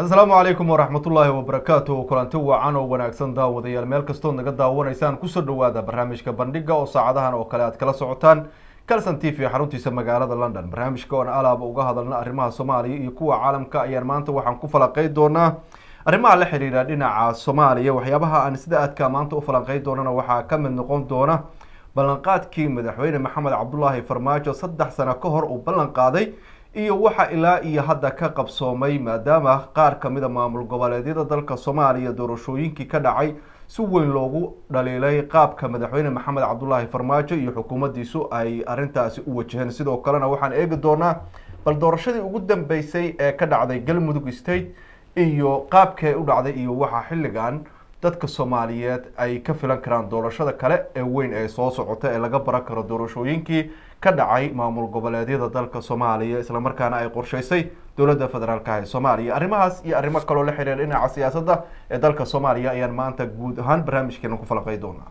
السلام عليكم ورحمة الله وبركاته كلانتي وعان وناكسن daawadayaal meel kastood naga daawanaysaan ku soo dhawaada barnaamijka bandhiga oo saacadahan oo kale aad kala socotaan Kalsan TV xaruntiisa magaalada London barnaamijka oo alaaba uga hadalna arrimaha Soomaaliya iyo kuwa caalamka ayaan maanta waxaan ku falanqeyn doonaa arrimaha la xiriira dhinaca Soomaaliya waxyaabaha aan sida aadka maanta u falanqeyn doonana waxa ka mid noqon doona ballanqaadkii madaxweyne Maxamed Cabdullaahi Farmaajo 3 sano ka hor uu ballan qaaday iyo waxa ilaa iyo hadda ka qabsoomay maadaama qaar kamid ah maamul goboleedyada dalka Soomaaliya doorashooyinkii ka dhacay si weyn loogu dhaleelay qaabka madaxweyne Maxamed Cabdullaahi Farmaajo iyo xukuumaddiisu ay arintaasi u wajaheen sidoo kalena waxaan eegi doonaa bal doorashadii ugu dambeysay ee ka dhacday Galmudug State iyo qaabkee u dhacday iyo waxa xilligan dadka Soomaaliyeed ay ka filan karaan doorashada kale ee weyn ee soo socota ee laga baran karo doorashooyinkii ka dhacay maamul goboleedyada dalka Soomaaliya isla markaana ay qorsheysay dawladda federaalka ee Soomaaliya arrimahaas iyo arrimo kale oo la xiriira dhinaca siyaasadda ee dalka Soomaaliya ayaan maanta guud ahaan barnaamijkeena ku falanqeyn doonaa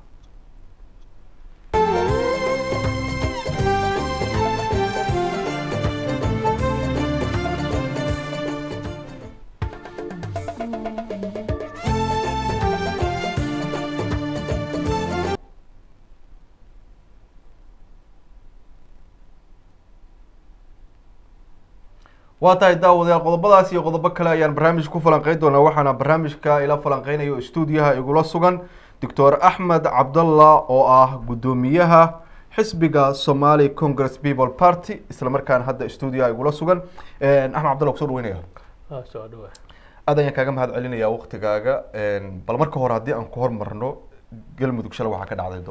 waatahay daawadayaal qodobadaas iyo qodobo kale ayaan barnaamij ku falanqeyn doonaa waxaana barnaamijka ila falanqeynayo stuudiyaha igula sugan Dr. Axmed Cabdallah oo ah gudoomiyaha xisbiga Somali Congress People Party isla markaan hadda stuudiyaha igula sugan Axmed Cabdallah soo dhaweynaya soo dhawaad adan kaaga mahad celinaya waqtigaaga bal marka hore hadii aan ku hormarno Galmudug shalay waxa ka dhacday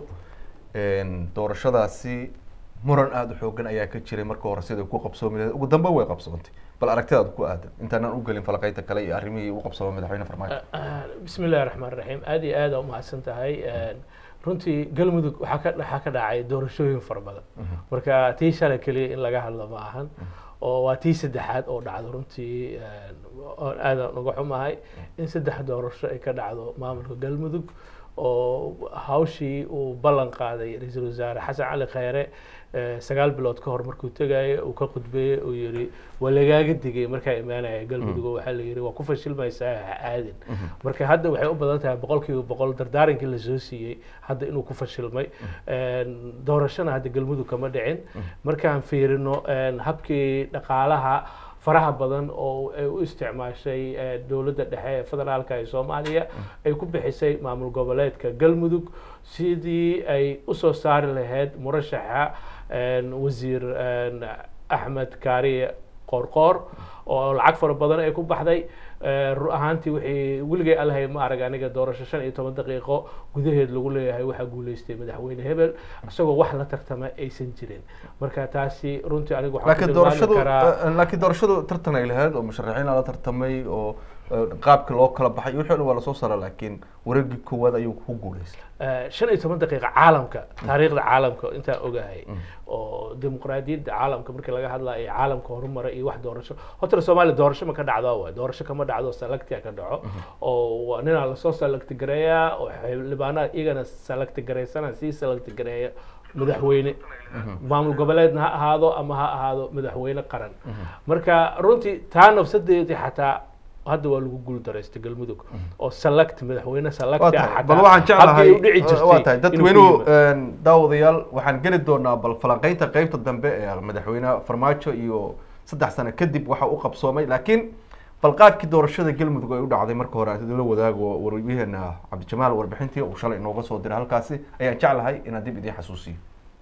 doorashadaasi muran aad u xoogan ayaa ka jiray marka hore sida ku qabsoomay ugu dambe way qabsoontay bal aragtidaad ku aadan intaan u galin falaqeynta kale iyo arrimihii uu qabsoomay madaxweyne Farmaajo bismillaahir rahmaanir rahiim aad iyo aad u mahadsan tahay runtii Galmudug waxa ka dhacay doorashooyin fara badan marka tii shalay kaliya in laga hadlo ma ahan oo waa tii saddexaad oo dhacdo runtii aad uga xumahay in saddex doorasho ay ka dhacdo maamulka Galmudug oo hawshii uu ballan qaaday ra'iisul wasaare Xasan Cali Khayre 9 bilood ka hor markuu tagay uu ka qudbeeyay oo yiri walagaaga digay markaa imaanaya Galmudug waxa la yiri waa ku fashilmaysaa aadin marka hadda waxay u badan tahay 100% dardaarankii la soo siiyay hadda inuu ku fashilmay doorashana hadda Galmudug kama dhicin markaan fiirino habkii dhaqaalaha faraha badan oo ay u isticmaashay dawladda dhexe ee federaalka ee Soomaaliya ay ku bixisay maamul goboleedka Galmudug sidii ay u soo saari lahayd murashaxa wasiir Axmed Kaariye Qorqor oo lacag fara badan ay ku baxday ruuxaantii wixii wiilgay allahay ma arag aniga doorasho 15 daqiiqo gudaheed lagu leeyahay waxa guuleystay madaxweyne Hebel asagoo wax la tartama aysan jirin marka taasi runtii anigu laakiin doorashadu tartan ay lahayd oo musharaxiin la tartamay oo qaabka loo kala baxay wixii wala soo saaray laakiin wareegii koowaad ayuu ku guuleystay 15 daqiiqo caalamka taariikhda caalamka inta ogahay oo dimuqraadiyadda caalamka markii laga hadlayo caalamka horumaray iyo wax doorasho hotel Soomaaliya doorasho ma ka dhacdo waa doorasho kama dhacdo select ka dhaco oo nina la soo select gareeya oo xildhibaanada iyagana select gareysana si select gareeya madaxweyne maamul goboleedna ha ahaado ama ha ahaado madaxweyne qaran marka runtii taan nafsadeedii xataa hadda waa lagu guul dareystay Galmudug oo select madaxweyne select bal waxaan jeclahay waatahay dadweynuhu daawadayaal waxaan geli doonaa bal falanqeynta qaybta dambe ee madaxweyne Farmaajo iyo 3 sano kadib waxa uu qabsoomay laakiin bal qaabkii doorashada Galmudug ay u dhacday marka hore aad la wadaago warbiyeena Cabdi Jamaal warbixintii uu shalay inooga soo diray halkaasi ayaan jeclahay in dib idin xasuusiyo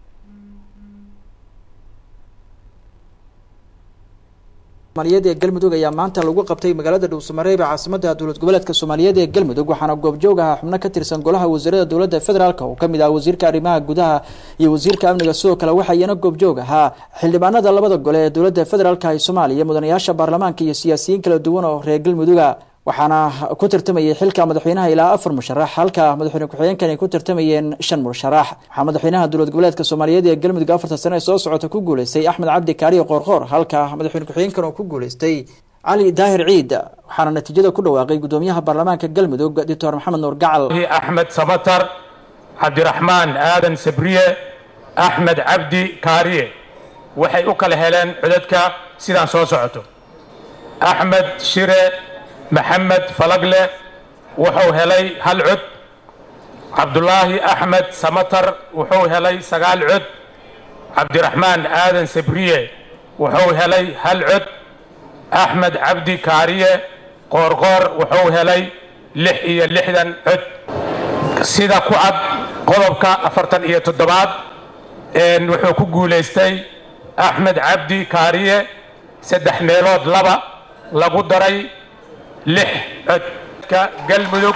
Soomaaliyeed ee Galmudug ayaa maanta lagu qabtay magaalada Dhuusamareeb caasimadda dawlad goboleedka Soomaaliyeed ee Galmudug waxaana goobjoog ah xubno ka tirsan golaha wasiirada dawladda federaalka oo kamid ah wasiirka arrimaha gudaha iyo wasiirka amniga sidoo kale waxayna goobjoog ahaa xildhibaanada labada gole ee dawladda federaalka ee Soomaaliya mudanayaasha baarlamaanka iyo siyaasiyiin kala duwan oo reer Galmudug waxaana ku tartamayay xilka madaxweynaha ilaa 4 musharax halka madaxweyne ku-xigeenkan ay ku tartamayeen 5 musharax waxa madaxweynaha dawlad goboleedka Soomaaliyeed ee Galmudug 4 sano soo socota ku guuleystay Axmed Cabdi Kaariye Qorqor halka madaxweyne ku-xigeenkan uu ku guuleystay Ali Daahir Ciid waxaana natiijada ku dhawaaqay gudoomiyaha baarlamaanka Galmudug Dr. Maxamed Nuur Gacal Axmed Sabatar Cabdiraxmaan Aadan Sabriye Axmed Cabdi Kaariye waxay u kala heleen codadka sidaan soo socoto أحمد شيرة maxamed falagle wuxuu helay 1 cod cabdulaahi axmed samatar wuxuu helay 9 cod cabdiraxmaan aadan sabriye wuxuu helay 1 cod axmed cabdi kaariye qoorqoor wuxuu helay 66 cod sida ku cad qodobka 47aad wuxuu ku guulaystay axmed cabdi kaariye 3 meelood 2 lagu daray 6 codka galmudug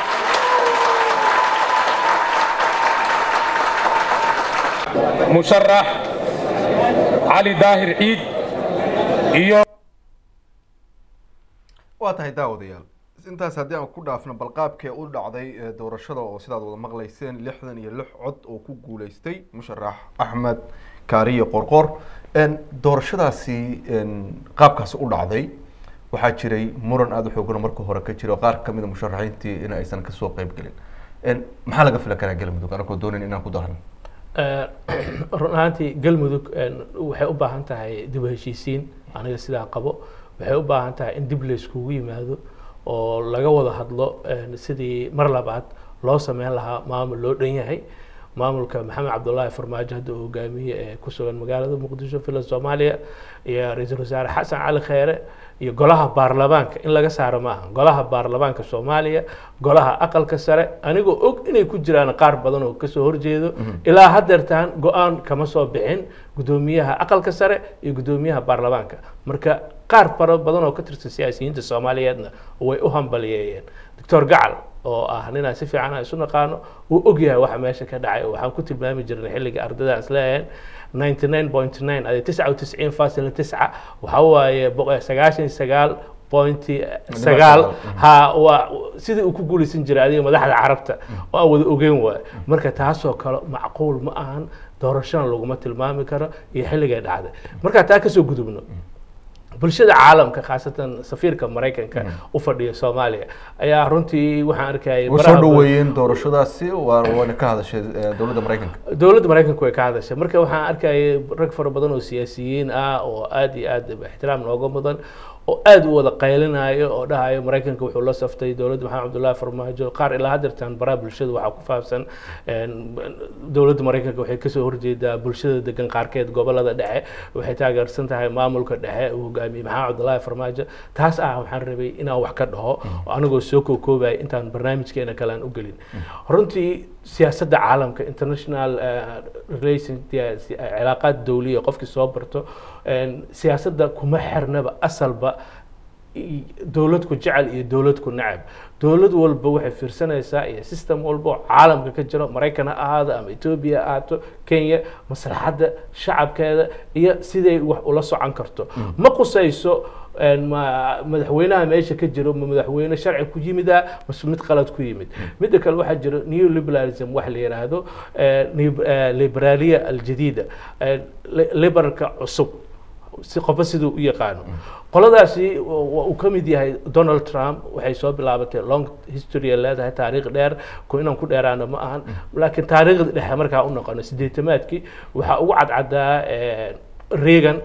musharax cali daahir ciid iyo waa tahay daawadayaal intaas haddii aan ku dhaafno balqaabkee u dhacday doorashada oo sidaad wada maqlayseen 66 cod oo ku guulaystay musharax axmed kaariye qorqor doorashadaasi qaabkaasi u dhacday waxaa jiray muran aada u xoogan marka hore ka jiro qaar ka mid a musharaxiintii in aysan kasoo qayb gelin maxaa laga fili karaa galmudug anagoo doonayn inaan ku darano run ahaantii galmudug waxay u baahan tahay dib u heshiisiin aniga sidaa qabo waxay u baahan tahay in dib la iskugu yimaado oo laga wada hadlo sidii mar labaad loo sameyn lahaa maamul loo dhan yahay maamulka maxamed cabdullaahi farmaajo hadda uu hogaamiye ee ku sugan magaalada muqdisho filan soomaaliya iyo ra-iisul wasaare xasan cali kheyre iyo golaha baarlamaanka in laga saaro maaha golaha baarlamaanka soomaaliya golaha aqalka sare anigoo og inay ku jiraan qaar badan oo kasoo horjeedo ilaa haddeertaan go-aan kama soo bixin guddoomiyaha aqalka sare iyo guddoomiyaha baarlamaanka marka qaar fara badan oo ka tirsan siyaasiyiinta soomaaliyeedna way u hambaliyeeyeen doctor gacal oo ah ninaan si fiican isu naqaano uu ogyahay waxa meesha ka dhacay waxaan ku tilmaami jirnay xilliga ardayda isleeyahay 99.9 adi 99.9 waxa waaye 99.9 ha waa sidii uu ku guulaysan jiray adiga madaxda carabta oo aan wada ogeyn waay marka taasoo kale macquul ma ahan doorashana laguma tilmaami karo iyo xilligay dhacday marka taa kasoo gudubno bulshada caalamka khaasatan safiirka maraykanka u fadhiya soomaaliya ayaa runtii waxaan arkayay soo dhaweeyeen doorashadaasi waana ka hadashay dowladda maraykanka way ka hadashay marka waxaan arkayay rag fara badan oo siyaasiyiin ah oo aad iyo aad ixtiraam nooga mudan oo aad u wada qaylinayo oo dhahayo maraykanka wuxuu la saftay dowladda maxamed cabdullaahi farmaajo qaar ilaa haddeertaan baraha bulshada waxaa ku faafsan dowladda maraykanka waxay kasoo horjeedaa bulshada degan qaarkeed gobolada dhexe waxay taageersan tahay maamulka dhexe uu hogaamiyey maxamed cabdullaahi farmaajo taas ah waxaan rabay inaan wax ka dhaho anigoo soo koobaya intaan barnaamijkeena kale aan u gelin runtii siyaasadda caalamka international relation cilaaqaad dawliya qofkii soo barto siyaasadda kuma xirnaba asalba dowlad ku jecel iyo dowlad ku nacab dowlad walba waxay fiirsanaysaa iyo system walba oo caalamka ka jiro maraykan ha ahaado ama etoobiya ha ahaato kenya maslaxadda shacabkeeda iyo siday wax ula socon karto ma qusayso madaxweynaha meesha ka jiro ma madaxweyne sharci ku yimida mase mid qalad ku yimid midda kale waxaa jiro neoliberalism wax la yiraahdo liberalia aljadiida liberalka cusub si qofba siduu u yaqaano qoladaasi uu ka mid yahay Donald Trump waxay soo bilaabatay long history leedahay taariikh dheer ko inaan ku dheeraano ma ahan laakiin taariikhda dhexe markaa u noqono 80-maadkii waxa ugu cadcadaa Reagan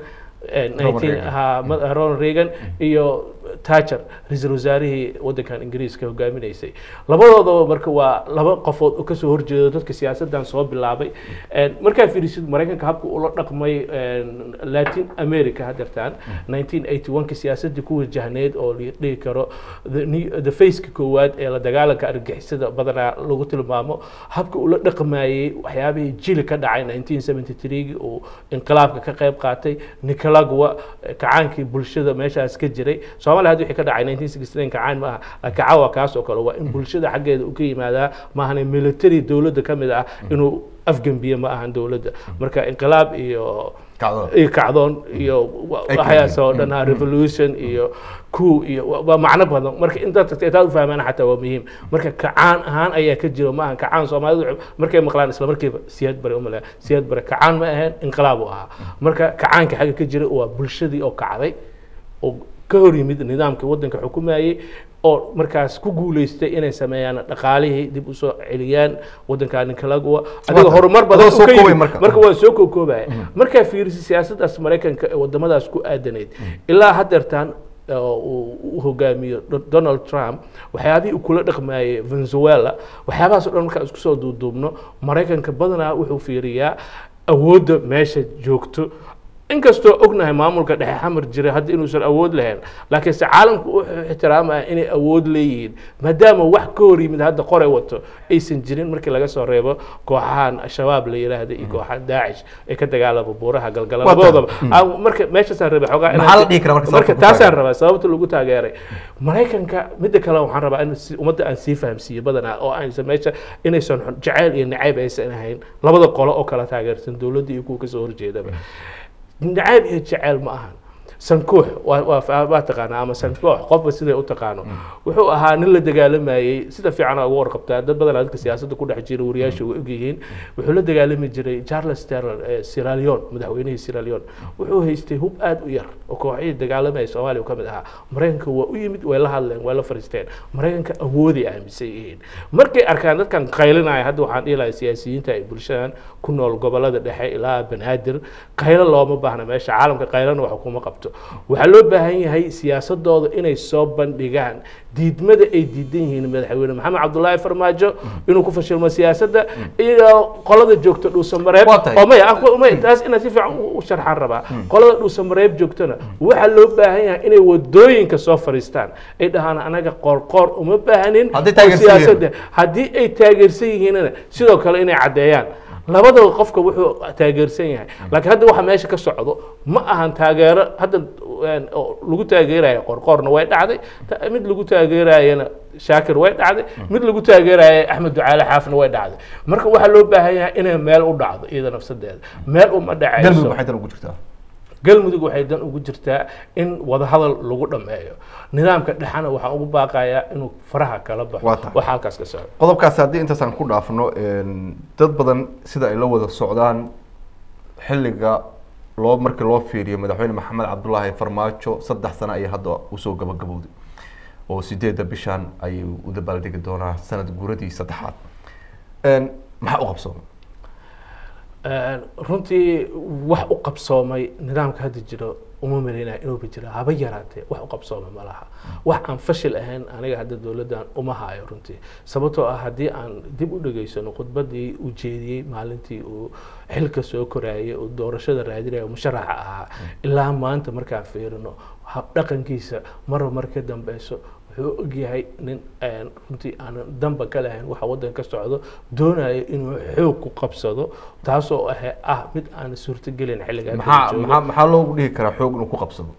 Ronald Reagan iyo Thatcher ra'iisul wasaarihii wadankan Ingiriiska hogaaminaysay labadoodaba marka waa laba qofood oo ka soo horjeedo dadka siyaasaddan soo bilaabay marka fiirisid Mareykanka habka uu la dhaqmay Latin America hadartaan 1981 siyaasadii ku wajahneed oo la dhigi karo the face koowaad ee la dagaalanka argagixisada badanaa lagu tilmaamo habka uu la dhaqmayay waxyaabihii jil ka dhacay 1973 oo inqilaabka ka qayb qaatay Nicaragua kacaankii bulshada meeshaas ka jiray Soomaaliya hadii ka dhacay 1969 kacaan ma aha kacawa kaas oo kale waa in bulshada xaggeeda uu ka yimaadaa ma ahan military dawladda kamid ah inuu afgambiye ma ahan dawladda marka inqilaab iyo kacdoon iyo waxyaas oo dhan revolution iyo coup iyo waa macno badan marka inta tagtay u fahmaan xataa waa muhiim marka kacaan ahaan ayaa ka jiro ma ahan kacaan Soomaalidu markay maqlaan isla markiiba siyaad bari u malaa siyaad bari kacaan ma ahan inqilaab u ahaa marka kacaanka xagga ka jira waa bulshadii oo kacday oo ka hor yimid nidaamka wadanka xukumayay oo markaas ku guuleystay inay sameeyaan dhaqaalihii dib u soo celiyaan wadanka Nicaragua adiga horumar badan oo ka marka waa soo koobay marka fiirsi siyaasaddaas Mareykanka ee wadamadaas ku aadaneed ilaa haddeertaan uu hogaamiyo Donald Trump waxyaabihii uu kula dhaqmayay Venezuela waxyaabahaas oo dhan marka isku soo duuduubno Mareykanka badanaa wuxuu fiiriyaa awoodda meesha joogto inkastoo ognahay maamulka dhexe xamar jiray hadda inuusan awood lahayn laakiin se caalamku wuxuu ixtiraamaya inay awood leeyihiin maadaama wax ka hor yimid hadda qoray wato aysan jirin markii laga soo reebo kooxahan shabaab la yiraahdo iyo kooxahan Daesh ee ka dagaalama buuraha galgaladooda marka meeshaasaan rabay xogaa marka taasaan rabaa sababta lagu taageeray Mareykanka midda kale waxaan rabaa in ummadda aan sii fahamsiiyo badanaa oo aysan meesha inaysan jacayl iyo nacayb aysan ahayn labada qolo oo kala taageersan dawladda iyo kuwa ka soo horjeedaba نعيب يجعل معهن سنكوح واتقانا أما سنكوح قبل سيدا أتقانو وحو أهان اللي دقال ما سيدا في عنا أور قبتا دad بدل هذيك السياسة كل حجير ورياش وإجيهين وحو اللي دقال ما جري تشارلز تيرر سيراليون مدحوينه سيراليون وحو هيستي هوب آد وير وكوحيد دقال ما سوالي وكمدها مرينك هو ويمد ولا هالين ولا فرستين مرينك أودي عم بيسيين مركي أركان كان قايلنا هذا وحن إلى سياسيين تاع بلشان كنا القبلات الدحيح إلى بنادر قايل الله ما بحنا ماشي عالم كقايلنا وحكومة قبته waxaa loo baahan yahay siyaasadooda inay soo bandhigaan diidmada ay diidan yihiin madaxweyne maxamed cabdullaahi farmaajo inuu ku fashilmo siyaasadda iyo qolada joogto dhuusamareeb oo may taas inay si fiican u sharxan rabaa qolada dhuusamareeb joogtona waxaa loo baahan yahay inay wadooyinka soo fariistaan ay dhahaan anaga qoorqoor uma baahanin siyaasadda haddii ay taageersan yihiinna sidoo kale inay caddeeyaan labada qofka wuxuu taageersan yahay laakiin hadda waxa meesha ka socdo ma ahan taageero hadda lagu taageerayo qorqorna way dhacday mid lagu taageerayana shaakir way dhacday mid lagu taageerayo axmed ducaale xaafna way dhacday marka waxa loo baahan yahay inay meel u dhacdo iyada nafsadeeda meel uma dhacayso galmudug waxay dan ugu jirtaa in wada hadal lagu dhameeyo nidaamka dhaxana waxa ugu baaqaya inuu faraha kala baxo waxa halkaas ka socdo qodobkaas hadii intaas aan ku dhaafno dad badan sida ay la wada socdaan xilliga markii loo fiiriyo madaxweyne maxamed cabdullaahi farmaajo 3 sano ay hadda u soo gabagabowday oo 8 bishan ay u dabaaldegi doonaa sanad guuradii 3aad maxaa u qabsoomay runtii wax u qabsoomay nidaamka hadda jiro uma maleynaa inuu jiro haba yaraatee wax u qabsoomay ma laha wax aan fashil ahayn aniga hadda dawladdan uma hayo runtii sababtoo ah haddii aan dib u dhageysano khudbadii uu jeediyey maalintii uu xilka soo korayay oo doorashada raadinaya musharaxa ahaa ilaa maanta markaan fiirino dhaqankiisa mar ka dambeyso wuxuu ogyahay nin runtii aan damba ka lahayn waxa waddan ka socdo doonayo inuu xoog ku qabsado taasoo ah mid aan suurtagelin xilliga maxaa loogu dhihi karaa xoog inuu ku qabsado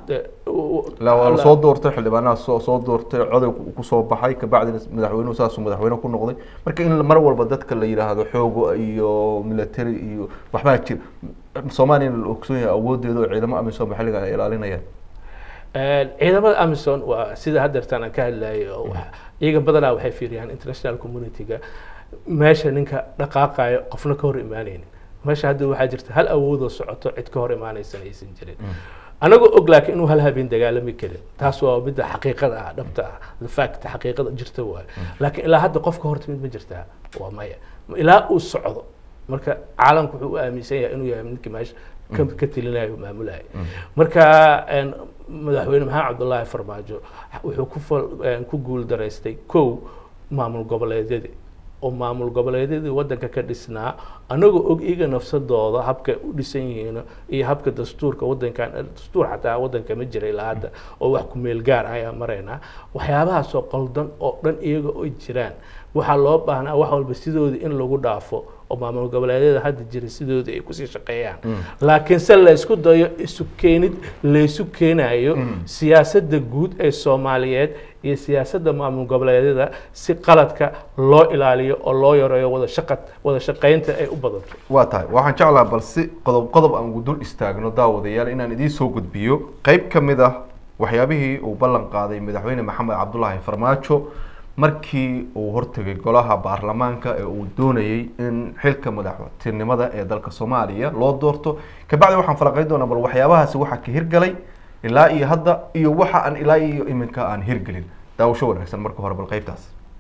la soo doortay xildhibaanaha soo doortay coday ku soo baxay ka bacdina madaxweynuhu saasuu madaxweyne ku noqday marka in mar walba dadka la yiraahdo xoog iyo military iyo waxbaa jir Soomaaliya la ogsoon yahay awoodeeda oo ciidamo amisom xilliga ay ilaalinayaan ciidamada Amazon waa sida hadda ka hadlayo iyaga badanaa waxay fiiriyaan international community-ga meesha ninka dhaqaaqayo qofna ka hor imaanaynin meesha hadda waxaa jirta hal awood oo socoto cid ka hor imaanaysan aysan jirin anagu og laakiin inuu hal habeen dagaalami karin taas waa mid xaqiiqada ah dhabta ah the fact xaqiiqada jirta waa laakiin ilaa hadda qofka hor timid ma jirtaa waa maya ilaa uu socdo marka caalamku wuxuu aaminsan yahay inuu yahay ninka meesha ka tilinayo maamulayo marka madaxweyne maxamed cabdullaahi farmaajo wuxuu ku guul daraystay kow maamul goboleedyadii oo maamul goboleedyadii waddanka ka dhisnaa anagoo og iyaga nafsadooda habka u dhisan yihiin iyo habka dastuurka waddankan dastuur xataa waddanka ma jiray ilaa hadda oo wax ku meel gaar ayaa maraynaa waxyaabahaasoo qaldan oo dhan iyaga oo jiraan waxaa loo baahnaa wax walba sidooda in lagu dhaafo oo maamul goboleedyada hadda jira sidooda ay kusii shaqeeyaan laakiin se la isku dayo laysu keenayo siyaasadda guud ee Soomaaliyeed iyo siyaasadda maamul goboleedyada si qaladka loo ilaaliyo oo loo yareeyo wada shaqeynta ay u badato waa tahay waxaan jeclaa bal si qodob aan gudul istaagno daawadayaal inaan idin soo gudbiyo qayb kamid ah waxyaabihii uu ballan qaaday madaxweyne maxamed cabdullaahi farmaajo markii uu hortagay golaha baarlamaanka ee uu doonayay in xilka madaxtinimada ee dalka Soomaaliya loo doorto ka bacdi waxaan falaqay doonaa bal waxyaabahaasi waxa ka hirgalay ilaa iyo hadda iyo waxa aan ilaa iyo iminka aan hirgelin daawasho wanaagsan marka hore bal qaybtaas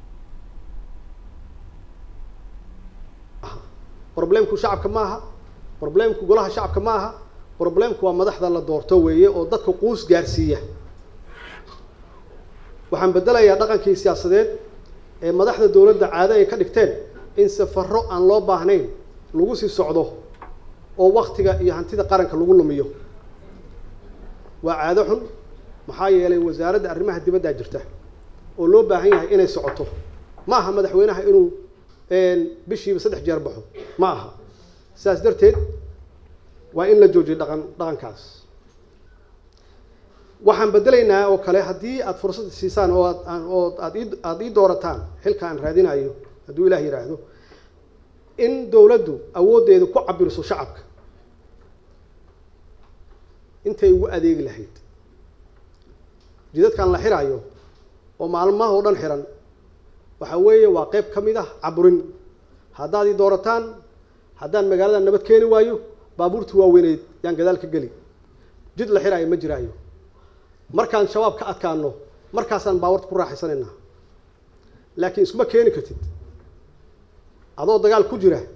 problemku shacabka maaha problemku golaha shacabka maaha problemku waa madaxda la doorto weeye oo dadka quus gaarsiiya waxaan bedelayaa dhaqankii siyaasadeed ee madaxda dowladda caado ay ka dhigteen in safarro aan loo baahnayn lagu sii socdo oo waqtiga iyo hantida qaranka lagu lumiyo waa caado xun maxaa yeelay wasaaradda arrimaha dibadda jirta oo loo baahan yahay inay socoto ma aha madaxweynaha inuu bishiiba 3 jeer baxo ma aha sidaas darteed waa in la joojiyo dhaqankaas waxaan bedelaynaa oo kale haddii aad fursad siisaan oo aad ii doorataan xilka aan raadinayo hadduu ilaah yiraahdo in dowladdu awooddeedu ku cabirso shacabka intay ugu adeegi lahayd jidadkan la xirayo oo maalmaha oo dhan xiran waxa weeye waa qayb ka mid ah caburin haddaad ii doorataan haddaan magaalada nabad keeni waayo baabuurtii waaweyneyd yaan gadaal ka geli jid la xirayo ma jiraayo markaan shabaab ka adkaano markaasaan baabuurta ku raaxaysanaynaa laakiin iskuma keeni kartid adoo dagaal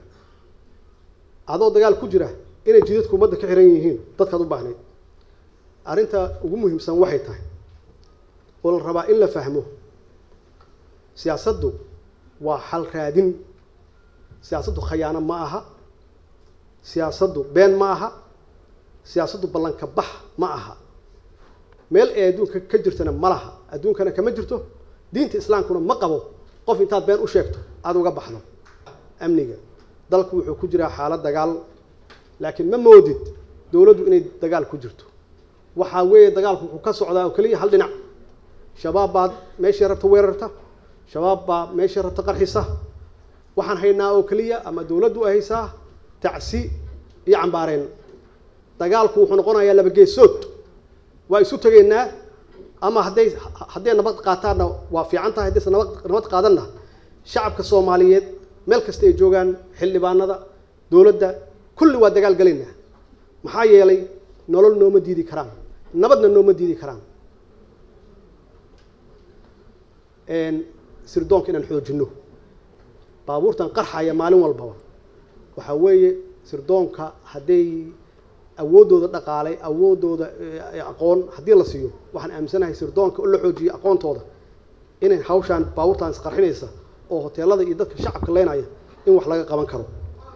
ku jira inay jidadku ummadda ka xiran yihiin dadkaad u baahnayd arrinta ugu muhiimsan waxay tahay oo la rabaa in la fahmo siyaasaddu waa xal raadin siyaasaddu khayaano ma aha siyaasaddu been ma aha siyaasaddu ballanka bax ma aha meel ay adduunka ka jirtana ma laha adduunkana kama jirto diinta islaamkuna ma qabo qof intaad been u sheegto aad uga baxdo amniga dalku wuxuu ku jiraa xaalad dagaal laakiin ma moodid dowladdu inay dagaal ku jirto waxa weeye dagaalku wuxuu ka socdaa oo kaliya hal dhinac shabaab baad meeshii rabta weerarta shabaab baa meeshii rabta qarxisa waxaan haynaa oo kaliya ama dowladdu ay haysaa tacsi iyo cambaareen dagaalku wuxuu noqonayaa laba geesood waa isu tageynaa ama hadday nabad qaataanna waa fiican tahay haddaysan nabad qaadanna shacabka Soomaaliyeed meel kasta ay joogaan xildhibaanada dowladda kulli waa dagaal galaynaa maxaa yeelay nolol nooma diidi karaan nabadna nooma diidi karaan sirdoonka inaan xoojino baabuurtan qarxaya maalin walbaba waxa weeye sirdoonka hadday awoodooda dhaqaalay awoodooda aqoon haddii la siiyo waxaan aaminsanahay sirdoonka oo la xoojiyo aqoontooda inay hawshaan baabuurtan isqarxinaysa oo hoteelada iyo dadka shacabka leenaya in wax laga qaban karo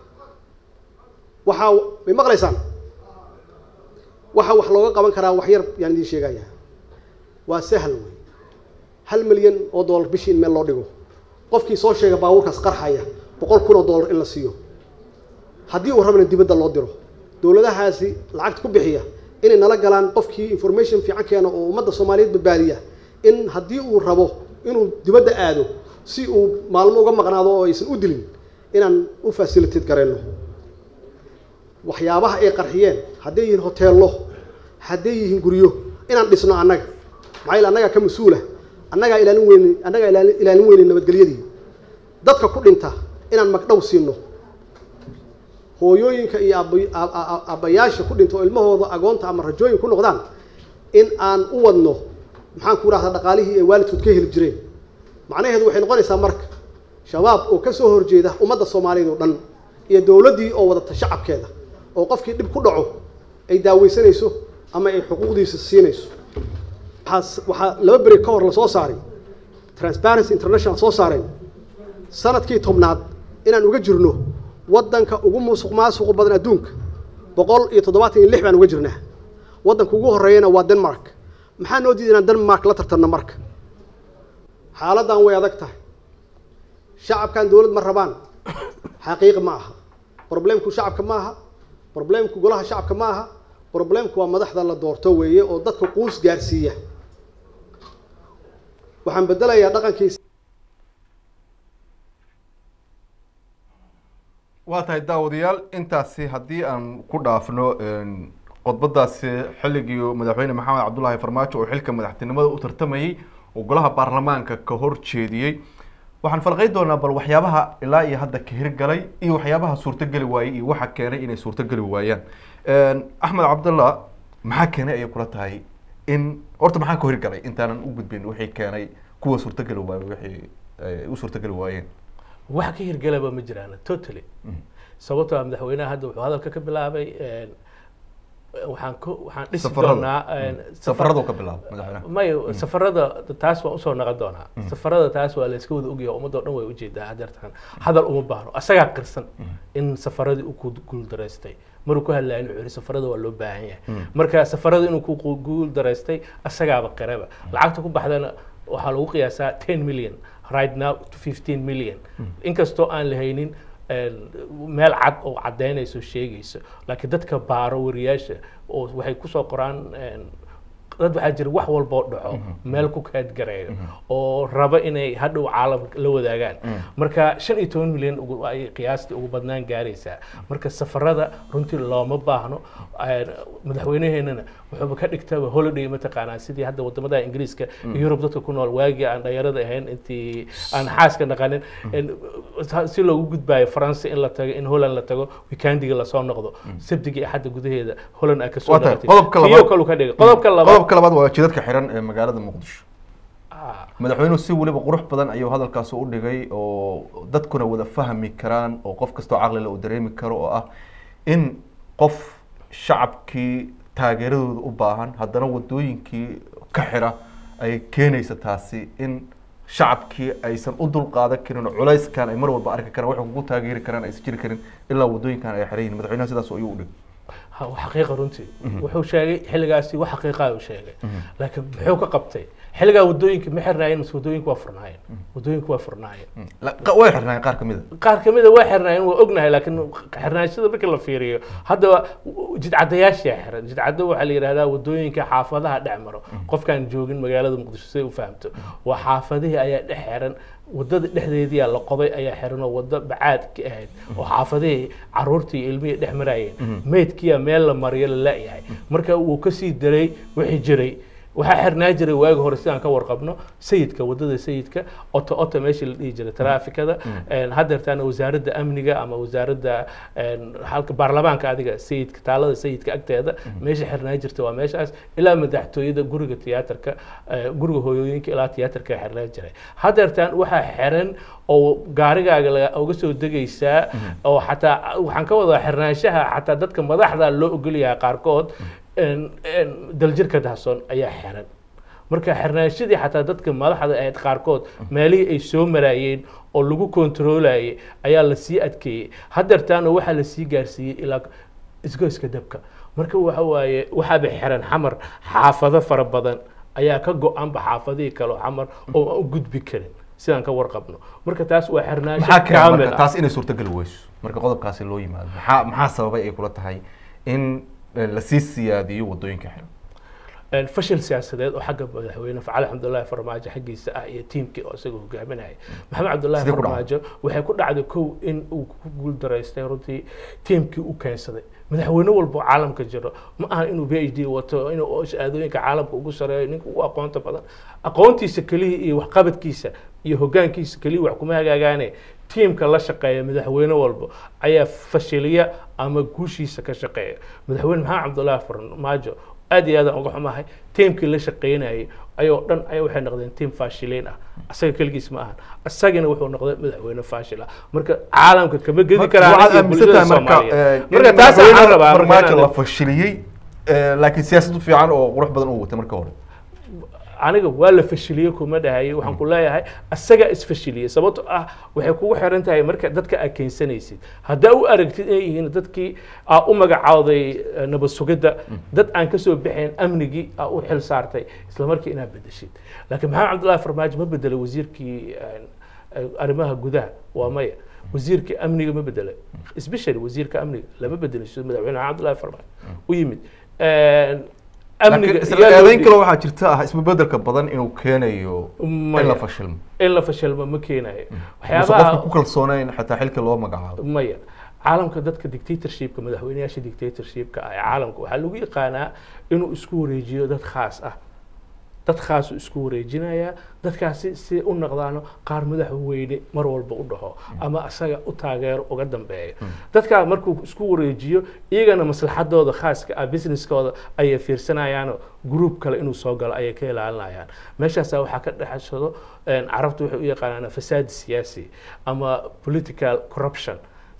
waxa way maqlaysaan waxa wax looga qaban karaa wax yar yaan idin sheegayaa waa sahal wey $1 milyan oo dollar bishii in meel loo dhigo qofkii soo sheegay baabuurkaas qarxaya $100,000 in la siiyo haddii uu rabana dibadda loo diro dowladahaasi lacagta ku bixiya inay nala galaan qofkii information fiican keeno oo ummadda Soomaaliyeed badbaadiya in haddii uu rabo inuu dibadda aado si uu maalmo uga maqnaado oo aysan u dilin inaan u facilitate gareyno waxyaabaha ay qarxiyeen hadday yihiin hoteelo hadday yihiin guryo inaan dhisno annaga maxay annaga ka mas'uula annaga ilaalin weyn nabadgelyadii dadka ku dhinta inaan magdhow siino hooyooyinka iyo aabbayaasha ku dhinto ilmahooda agoonta ama rajooyin ku noqdaan in aan u wadno maxaan ku raahdaa dhaqaalihii ay waalidkood ka heli jireen macnaheedu waxay noqonaysaa marka shabaab oo ka soo horjeeda ummadda Soomaaliyeed oo dhan iyo dowladdii oo wadata shacabkeeda oo qofkii dib ku dhaco ay daaweysanayso ama ay xuquuqdiisa siinayso waxa laba bari ka hor la soo saaray Transparency International soo saareen sanadkii 10aad inaan uga jirno waddanka ugu musuqmaasuq badan adduunka 176 baan uga jirnaa waddanka ugu horeeyana waa Denmark maxaa noo diiday inaan Denmark la tartanno marka xaaladdan way adag tahay shacabkan dowlad ma rabaan xaqiiq ma aha problemku shacabka ma aha problemku golaha shacabka ma aha problemku waa madaxda la doorto weeye oo dadka quus gaarsiiya waxaan bedelayaa dhaqankiisa waa tahay daawadayaal intaasi haddii aan ku dhaafno qodbadaasi xilligii madaxweyne maxamed cabdullaahi farmaajo oo xilka madaxtinimada u tartamayay oo golaha baarlamaanka ka hor jeediyey waxaan falqayn doonaa bal waxyaabaha ilaa iyo hadda ka hirgalay iyo waxyaabaha suurtogeli waayey iyo waxa keenay inay suurtogeli waayaan axmed cabdallah maxaa keenay ayay kula tahay in horta maxaa ka hirgalay intaanan u gudbin wixii keenay kuwa suurtogeli waayey wixii u suurtogeli waayeen wax ka hirgalaba ma jiraan totally sababtoo ah madaxweynaha hadda wuxuu hadalka ka bilaabay waxaan dhisi Safarada. doonaa safaradu ka bilaabo madaxweynaha may safarada taas waa usoo naqon doonaa safarada taas waa la iska wada ogyahay ummadda oo dhan way ujeedaa hadeertan hadal uma baahno asagaa qirsan in safaradii uu ku guuldaraystay maruu ku hadlayo inuu yiri safarada waa loo baahan yahay marka safarada inuu ku guuldaraystay asagaaba qiraba lacagta ku baxdana waxaa lagu qiyaasaa 10 million right now to 15 million inkastoo aan la haynin meel cad oo cadeynayso sheegayso laakiin dadka baaro wariyaasha oo waxay ku soo qoraan dad waxaa jira wax walba oo dhaco meel ku kaad gareeyo oo raba inay hadhow caalamka la wadaagaan marka 15 milyan ay qiyaastii ugu badnaan gaaraysaa marka safarada runtii looma baahno madaxweynaheenana wuxuu ka dhigtaba holiday mataqaanaa sidii hadda wadamada Ingiriiska iyo Yurub dadka ku nool waagi aan dhalinyarada ahayn intii aan xaaska naqanin si loogu gudbaayo France in la tago in Holland la tago weekendiga la soo noqdo sabtiga iyo xadda gudaheeda Holland ay ka soo noqotay qodobka labaad waa jidadka xiran ee magaalada Muqdisho madaxweynuhu si waliba qurux badan ayuu hadalkaas u dhigay oo dadkuna wada fahmi karaan oo qof kasta oo caqli leh uu dareemi karo oo ah in qof shacabkii taageeradooda u baahan haddana wadooyinkii ka xira ay keenaysa taasi in shacabkii aysan u dulqaadan karin oo culayskan ay mar walba arki karaan wax ugu taageeri karaan aysan jiri karin ilaa wadooyinkan ay xiran yihiin madaxweynaha sidaas ayuu u dhigay xaqiiqa runtii wuxuu sheegay xilligaasi wax xaqiiqa uu sheegay laakiin muxuu ka qabtay xilligaa wadooyinka ma xirnaayeen mise wadooyinku waa furnaayeen wadooyinku waa furnaayeen way xirnaayeen qaar kamida waa xirnaayeen waa ognahay laakiin xirnaashada marka la fiiriyo haddaba jidcadayaasha xiran jidcado waxaa la yidhahdaa wadooyinka xaafadaha dhex maro qofkaan joogin magaalada Muqdisho si uu fahamto waa xaafadihii ayaa dhex xiran wadada dhexdeedii la qoday ayaa xiran oo wada bacaad ka ahayd oo xaafadihii caruurtii iyo ilmihii dhex marayeen meydkii meel la mariyo la laayahay marka uu ka sii daray wixii jiray waxaa xirnaa jiray waagi hore sidaan ka warqabno sayidka wadada sayidka oto meeshii la dhihi jiray traafikada haddeertaana wasaaradda amniga ama wasaaradda halka baarlamaanka adiga sayidka taalada sayidka agteeda meesha xirnaa jirta waa meeshaas ilaa madaxtooyada guriga tiyaatarka guriga hooyooyinka ilaa tiyaatarka xirnaa jiray haddeertaan waxaa xiran oo gaarigaaga uga soo degaysaa oo xataa waxaan ka wadaa xirnaanshaha xataa dadka madaxda loo ogol yahay qaarkood daljirka dahsoon ayaa xiran marka xirnaanshadii xataa dadka madaxda ahayd qaarkood meelihii ay soo maraayeen oo lagu kontroolayay ayaa la sii adkeeyey haddeertaana waxaa la sii gaarsiiyey ilaa isgoyska dabka marka waxa waaye waxaaba xiran xamar xaafado fara badan ayaa ka go-anba xaafadihii kale xamar oo aan u gudbi karin sidaan ka warqabno marka taas waa xirnaansho kaamil ah taas inay suurtagal weyso marka qodobkaasi loo yimaado maxaa sababay ay kula tahay in la sii siyaadiyo wadooyinka xiran fashil siyaasadeed oo xagga madaxweyne Facali Cabdullaahi Farmaajo xagiisa ah iyo tiimkii oo isaga hogaaminayay Maxamed Cabdullaahi Farmaajo waxay ku dhacday kow in uu ku guuldaraystay runtii tiimkii u keensaday madaxweyne walba oo caalamka jiro ma aha inuu PhD wato inuu shahaadooyinka caalamka ugu sareeyo ninka ugu aqoonta badan aqoontiisa kaliya iyo waxqabadkiisa iyo hoggaankiisa kaliya wax kuma hagaagaane tiimka la shaqeeya madaxweyne walba ayaa fashiliya ama guushiisa ka shaqeeya madaxweyne Maxamed Cabdullaahi Farmaajo aad iyo aad uga xumahay tiimkii la shaqeynayay ayoo dhan ay waxay noqdeen tiim faashiliin ah asaga kaligiis ma ahan asagana wuxuu noqday madaxweyne faashil ah marka caalamka kama gedi karaan bulshada Soomaaliyeed marka taas aan rabaa Farmaajo la fashiliyay laakiin siyaasad fiican oo qurux badan uu watay marka hore aniga waa la fashiliyay kuma dhahayo waxaan ku leeyahay asaga isfashiliyay sababtoo ah waxay kugu xiran tahay marka dadka aad keensanaysid haddaa u aragtid inay yihiin dadkii u magacawday nabad sugidda dad aan kasoo baxayn amnigii u xil saartay isla markii inaad bedeshid laakiin Maxamed Cabdullaahi Farmaajo ma bedelay wasiirkii arrimaha gudaha waa maya wasiirkii amniga ma bedelay especially wasiirka amniga lama bedelay sida madaxweyne Maxamed Cabdullaahi Farmaajo u yimid eedayn kale waxaa jirta ah isbebedelka badan inuu keenayo in la fashilmo ma keenayo waxyaabaha ku kalsoonayn xataa xilka loo magacaabo maya caalamka dadka dictatorshipka madaxweynayaasha dictatorshipka ah caalamka waxaa lagu yaqaanaa inuu isku wareejiyo dad khaas ah dad khaas uu isku wareejinaya dadkaasi si u noqdaano qaar madaxweyne mar walba u dhaho ama asaga u taageero uga dambeeyo dadka markuu isku wareejiyo iyagana maslaxadooda khaaska ah businesskooda ayay fiirsanayaan group kale inuu soo galo ayay ka ilaalinayaan meeshaas waxa ka dhaxashado carabtu waxay u yaqaanaan fasaad siyaasi ama political corruption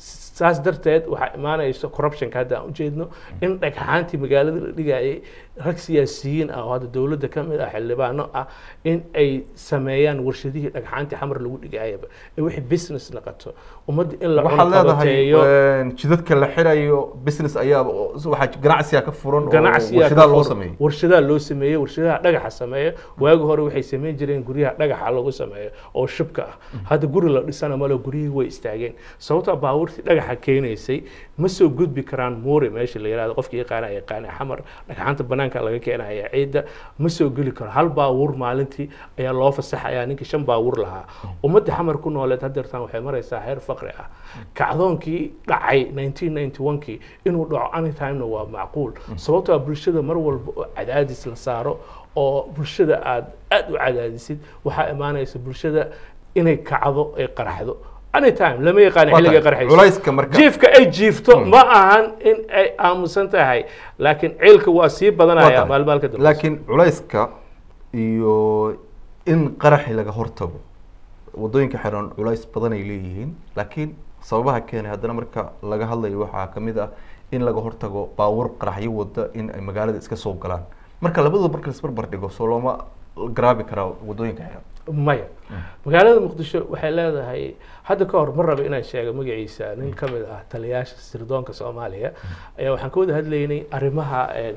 saas darteed waxaa imaanaysa corruptionka hadda aan ujeedno in dhagxaantii magaalada la dhigayay rag siyaasiyiin ah oo hadda dowladda ka mid ah xildhibaano ah in ay sameeyaan warshadihii dhagxaantii xamar lagu dhigayaba ee wixii business noqoto ummadda in la waxaad leedahay cunaqabateeyo jidadka la xirayo business ayaa waxaa ganacsiga ka furan oo ganacsiga warshadaha loo sameeyey warshadaha loo sameeyey warshadaha dhagaxa sameeya waagi hore waxay sameyn jireen guryaha dhagaxa lagu sameeyo oo shubka ah hadda guri la dhisana malo guryihii way istaageen sababtoo baabuurtii dhagaxa keenaysay ma soo gudbi karaan muure meesha la yiraahdo qofkii yaqaan xamar dhagxaanta banaanka laga keenaya ciidda ma soo geli karo hal baabuur maalintii ayaa loo fasaxayaa ninkii 5 baabuur lahaa ummadda xamar ku nooleed hadeertaan waxay maraysaa heer faqri ah kacdoonkii dhacay 1991kii inuu dhaco anytime-na waa macquul sababtoo bulshada mar walba oo cadaadis la saaro oo bulshada aad u cadaadisid waxaa imaanaysa bulshada inay kacdo ay qaraxdo anytime lama yaqaan xilliga qarxayso culayska marka jiifka ay jiifto ma ahan in ay aamusan tahay laakiin ciilka waa sii badanaya maalmaalka dambe laakiin culayska iyo in qaraxi laga hortago wadooyinka xiran culays badan ay leeyihiin laakiin sababaha keenay haddana marka laga hadlayo waxaa kamid ah in laga hortago baabuur qaraxyo wada in ay magaalada iska soo galaan marka labadooda marka la isbarbar dhigo soo looma garaabi karaa wadooyinka xiran maya magaalada muqdisho waxay leedahay hadda ka hor mar raba inaan sheego magaciisa nin ka mid ah taliyaasha sirdoonka soomaaliya ayaa waxaan ka wada hadlaynay arrimaha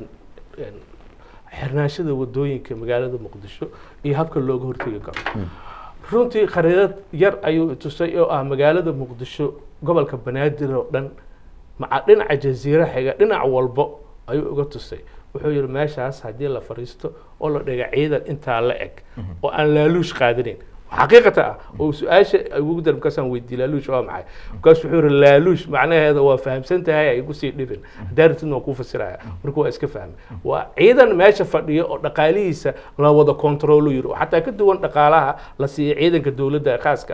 xirnaanshada wadooyinka magaalada muqdisho iyo habka looga hortegi karo runtii khariidad yar ayuu tusay oo ah magaalada muqdisho gobolka banaadir oo dhan maca dhinaca jasiira xiga dhinac walbo ayuu uga tusay wuxuu yiri meeshaas haddii la fariisto oo la dhiga ciidan intaa la eg oo aan laaluush qaadinin xaqiiqata ah oo su-aasha ugu darabkaasaan weydiiyey laaluush waa maxay markaas wuxuu yiri laaluush macnaheeda waa fahamsan tahay ay igu sii dhibin daartidna waa kuu fasiraya marka waa iska fahmay waa ciidan meesha fadhiyo oo dhaqaalihiisa la wada control yiri oo xataa ka duwan dhaqaalaha la siiyo ciidanka dowladda khaaska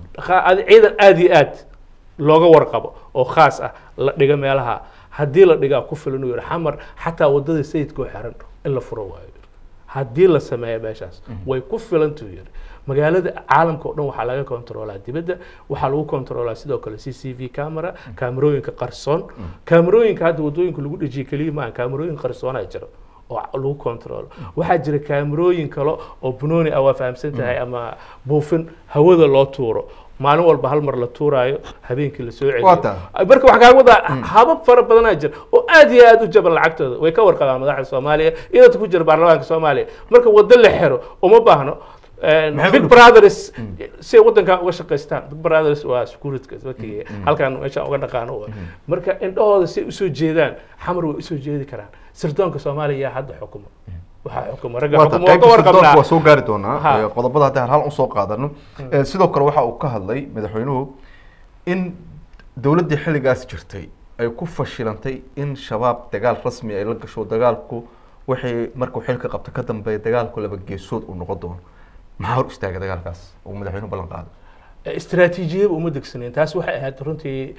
ah ciidan aad iyo aad looga warqabo oo khaas ah la dhiga meelaha haddii la dhigaa ku filan yiri xamar xataa wadada sayidka oo xiran in la furo waayo haddii la sameeyo meeshaas way ku filantu yiri magaalada caalamka oo dhan waxaa laga kontroolaa dibadda waxaa lagu kontroolaa sidoo kale CCTV camera kaamarooyinka qarsoon kaamarooyinka hadda wadooyinka lagu dhajiyo kaliya maaha kaamarooyin qarsoon ay jiro oo lagu kontroolo waxaa jira kaamarooyin kale oo bunooni ah waa fahamsan tahay ama buufin hawada loo tuuro maalin walba hal mar la tuuraayo habeenkii la soo celiyo marka waxaan kaaga wadaa habab fara badanaa jira oo aad iyo aad u jaban lacagtooda way ka warqabaan madaxda Soomaaliya iyo dadka ku jira baarlamaanka Soomaaliya marka wada la xiro uma baahno Big Brothers si wadanka uga shaqeystaan Big Brothers waa security dadkii halkan meesha uga dhaqaano marka indhahooda si u soo jeedaan xamar way u soo jeedi karaan sirdoonka Soomaaliya hadda xukumo waxaa xukumo ragga xukumo oo ka warqabnaa waa soo gaari doonaa qodobada hadda hal u soo qaadano sidoo kale waxa uu ka hadlay madaxweynuhu in dawladda xilligaas jirtay ay ku fashilantay in shabaab dagaal rasmi ay la gasho dagaalku wixii markuu xilka qabta ka dambeeyay dagaalku laba geesood uu noqon doono maxaa hor istaaga dagaalkaas oo madaxweynuhu ballan qaaday استراتيجية ومدكسنين تاس waxay ahayd runtii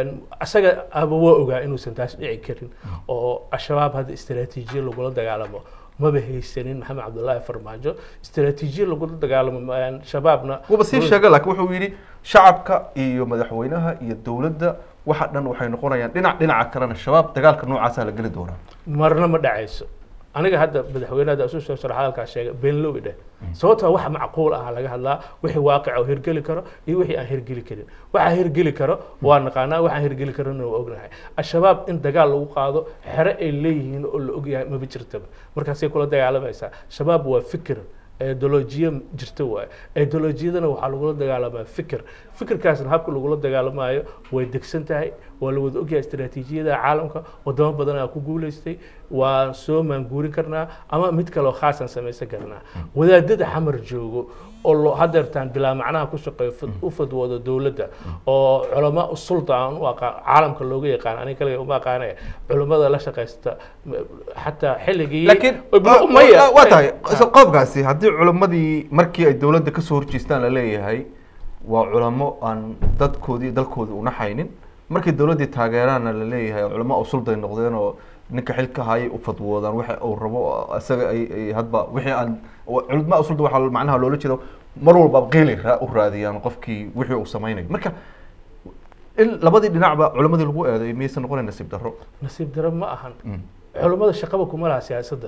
asaga aba waa ogaa inuusan taas dhici karin oo ashabaab hada istaraatiijiye lagu dagaalamo ma bahaysanin maxamed cabdullaahi farmaajo istaraatiijiye lagu dagaalamo shabaabna waba sii sheegay laakiin wuxuu yiri shacabka iyo madaxweynaha iyo dawladda waxa dhan waxay noqonayaan dhinaca kalena shabaab dagaalka noocaas la gali doona marna ma dhacayso aniga hadda madaxweynaha soo soo sharaxalka sheegay been loo idhe sababtoo wax macquul ah laga hadlaa wixii waaqic oo hirgeli karo iyo wixii aan hirgeli karin waxa hirgeli karo waa naqaanaa waxa hirgeli karana waa ognahay ashabaab in dagaal lagu qaado xere ay leeyihiin oo la ogyahay ma jirtaba markaas ay kula dagaalamaysaa shabaab waa fikir ideolojiya jirta waay ideolojiyadana waxaa lagula dagaalamaa fikirkaasna habka lagula dagaalamayo way degsan tahay waa la wada ogyahay istaraatiijiyada caalamka wadamo badan aa ku guuleystay waa soo maanguurin karnaa ama mid kale oo khaasan samaysan karnaa wadaadada xamar joogo oo loo hadeertaan bilaa macnaha ku shaqeeyo u fadwooda dawladda oo culamaa sulta aan u aqaan caalamka looga yaqaan aniga kaliya uma aqaanay culimada la shaqeysta xataa xilligii laakiin waa tahay qodobkaasi haddii culimadii markii ay dawladda ka soo horjeestaan la leeyahay waa culamo aan dadkoodii dalkoodii una haynin markii dawladdii taageeraana la leeyahay culamo oo sulday noqdeen oo ninka xilka hayay u fadwoodaan waxa uu rabo asaga ay hadba wixii aan culamo usulda waxa macnaha loola jeedo mar walba qeyli u raadiyaan qofkii wixii uu sameeyay marka in labadii dhinacba culamadii lagu eedeeyo miyaysan noqonayn nasiib darro nasiib daro ma ahan culummada shaqaba kuma laha siyaasadda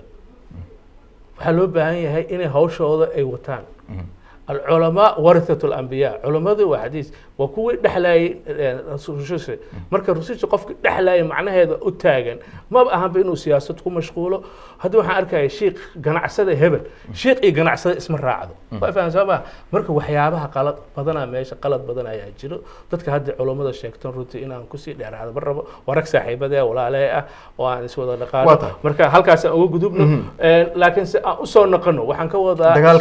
waxaa loo baahan yahay inay hawshooda ay wataan العلماء ورثة الأنبياء علماء ذو حديث وكوي دحلاي رسوشة مركز رسوشة قف دحلاي معناه هذا أتاجن ما بقى هم بينه سياستكم مشغولة هذا وحنا أركي شيخ جناع سده هبل شيخ جناع سده اسمه الراعد فاهم سبب مركز وحيابها قلت بدنا ماشي قلت بدنا يجرو تذكر هذا علماء الشيخ تنرتي إن أنكسي دار هذا برا ورك سحيبة ده ولا عليه وأنا سوى ذا قال مركز هالكاس أو جذوبنا لكن أصلا نقنه وحنكوا ذا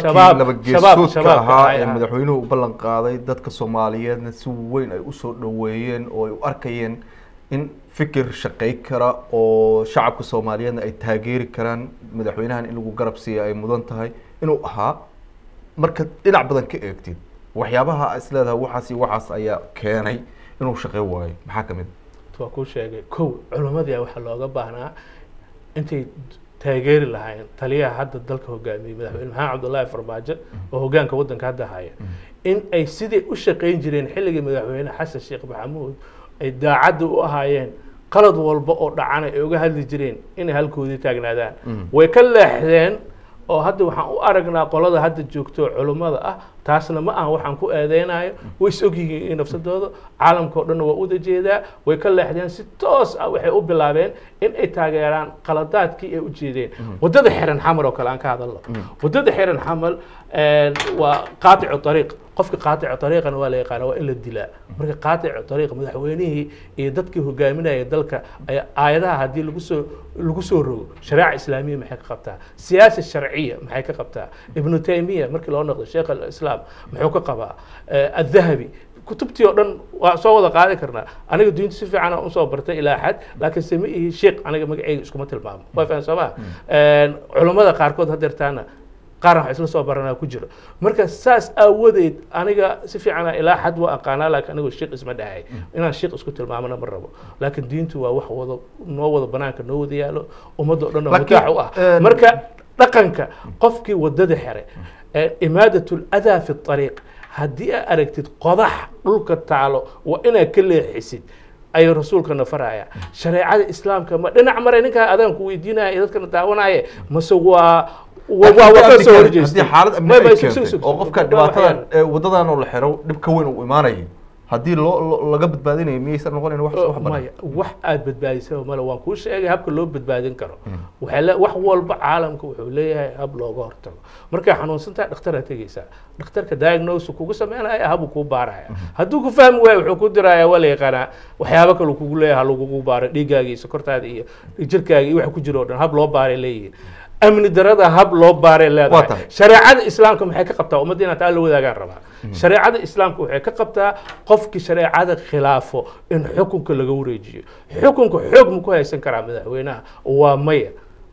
شباب ahaa madaxweynuhu u ballan qaaday dadka Soomaaliyeedna si weyn ay u soo dhaweeyeen oo ay u arkayeen in fikir shaqay kara oo shacabka Soomaaliyeedna ay taageeri karaan madaxweynahan in lagu garab siiyo ay mudan tahay inuu ahaa marka dhinac badan ka eegtid waxyaabaha isleedahay waxaas ayaa keenay inuu shaqay waayo maxaa kamid waa ku sheegay kow culimadii waxa looga baahnaa intay taageeri lahayn taliyaha hadda dalka hogaamiyay madaxweyne maxamed cabdullaahi farmaajo oo hogaanka wadanka hadda haya in ay sidii u shaqeyn jireen xilligii madaxweyne xasan sheekh maxamuud ay daacad u ahaayeen qalad walba oo dhacana ay uga hadli jireen inay halkoodii taagnaadaan way ka leexdeen oo hadda waxaan u aragnaa qolada hadda joogto culimada ah taasna ma aha waxaan ku eedeynayo way is ogyihiin nafsadooda caalamka oo dhan waa u dajeedaa way ka leexdeen si toos ah waxay u bilaabeen in ay taageeraan qaladaadkii ay u jeedeen wadada xiran xamar oo kale aan ka hadalno wadada xiran xamal waa qaaticu طريق qofka qaaticu طريقنا waa la yaqaan waa in la dilaa marka qaaticu طريق madaxweynihii iyo dadkii hogaaminaya dalka aayadaha hadii lagu soo rogo shariica islaamiga maxay ka qabtaa siyaasad sharciya maxay ka qabtaa ibn taymiya markii loo noqdo sheekh al-islam muxuu ka qabaa al-dhahabi كتبتي أردن وصوّد قاعدة كرنا أنا قد دين تسفي أنا أصاب برتا إلى حد لكن سميه شيخ أنا قد أي إسكو مثل ما وافق سبا علماء قاركود هدرتانا قارن حسنا صوب برنا كجرا مركز ساس أوديت أنا قد سفي أنا إلى حد وأقانا لكن أنا قد الشيخ اسمه داعي أنا الشيخ إسكو تل ما أنا مرة لكن دين تو وح وض نوض بناك نو ديالو ومضى لنا متاح مركز رقنك قفك ودد حري إمادة الأذى في الطريق هدي أركتد قضح لك تعالى وإنا كل حسد أي رسول كنا فرايا شريعة الإسلام كما لنا عمرينك هذا كوي دينا إذا كنا تعاوناي مسوا وكسر جيس هذه حالة ما يصير وقفك دبعتها وضدنا نور الحرو نبكون وإيماني هدي لو قبض بعدين ميسر نقول إنه واحد بدبادي سوى ما لو وانكوش أجي هبك اللي بدبادين كرو وحلا وحول بعالم كوحوليه هب لو قارته مركا حنون سنتا دكتور تجيسا دكتور كدايجنوس وكوجسا ما أنا هبو كوبارة هدوك فهم وحكود دراية ولا قنا وحيابك لو كوجليه هلو كوبارة ديجاجي سكرت هذه يجركاجي وحكود جرودن هب لو بارة ليه أمن درada hab loo baaray leedahay shariicada islaamka maxay ka qabtaa ummadina taa loo wadaagaan rabaa shariicada islaamka waxay ka qabtaa qofkii shariicada khilaafo in xukunka laga wareejiyo xukunka xoog ma ku haysan karaa madaxweynaha waa maya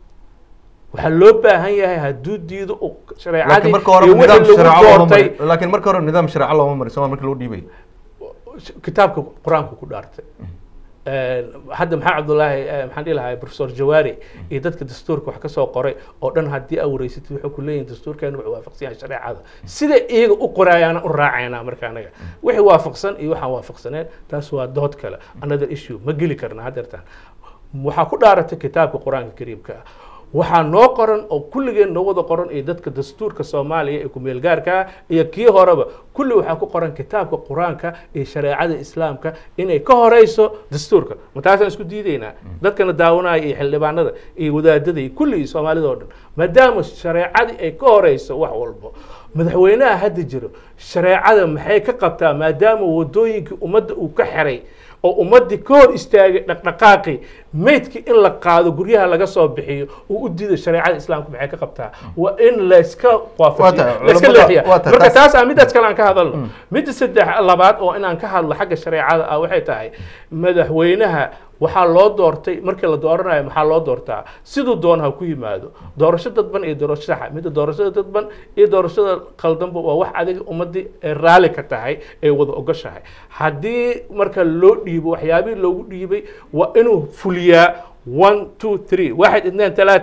waxa loo baahan yahay haduu diido shariicada laakiin marka hore nidaam sharci loo maray Soomaaliya markii loo dhiibay kitaabka quraanka ku dhaartay hadda maxaa Cabdullaahi maxaan dhilahay professor Jawaari iyo dadka dastuurka wax ka soo qoray oo dhan hadii ay wareysatay wuxuu ku leeyahay dastuurkeenu wuxuu waafaqsan yahay shariicada sida iyaga u qorayaan u raacayna marka anaga wixii waafaqsan iyo waxaan waafaqsaneen taas waa dood kale another issue ma geli karna hadeertaan waxa ku dhaaratay kitaabka quraanka kariimka waxaa noo qoran oo kulligeen noo wada qoran ee dadka dastuurka Soomaaliya ee ku meel gaarka iyo kii horeba kulli waxa ku qoran kitaabka quraanka ee shariicada islaamka inay ka horeyso dastuurka mataasan isku diideena dadkana daawanaya ee xildhibaanada iyo wadaadada kulli Soomaalida oo dhan maadaama shariicada ay ka horeyso wax walba madaxweynaha hadda jiro shariicada maxay ka qabtaa maadaama wadooyinka ummadda uu ka xiray oo ummadii ka hor istaagay dhaqdhaqaaqi meedkii in la qaado guryaha laga soo bixiyo oo u diido shariicada islaamka maxay ka qabtaa waa in la iska qaafajiyo la iska leexiyo marka taas aan midaas kale aan ka hadalno mid saddex labaad oo inaan ka hadlo xagga shariicada ah waxay tahay madaxweynaha waxaa loo doortay markii la dooranayo maxaa loo doortaa sidoo doonha ku yimaado doorasho dadban iyo doorasho sax mid doorashada dadban iyo doorashada qaldanba waa wax adiga ummadii raali ka tahay ee wada ogashahay hadii marka loo dhiibo waxyaabii loogu dhiibay waa inuu fuliyaa 1 2 3 1 2 3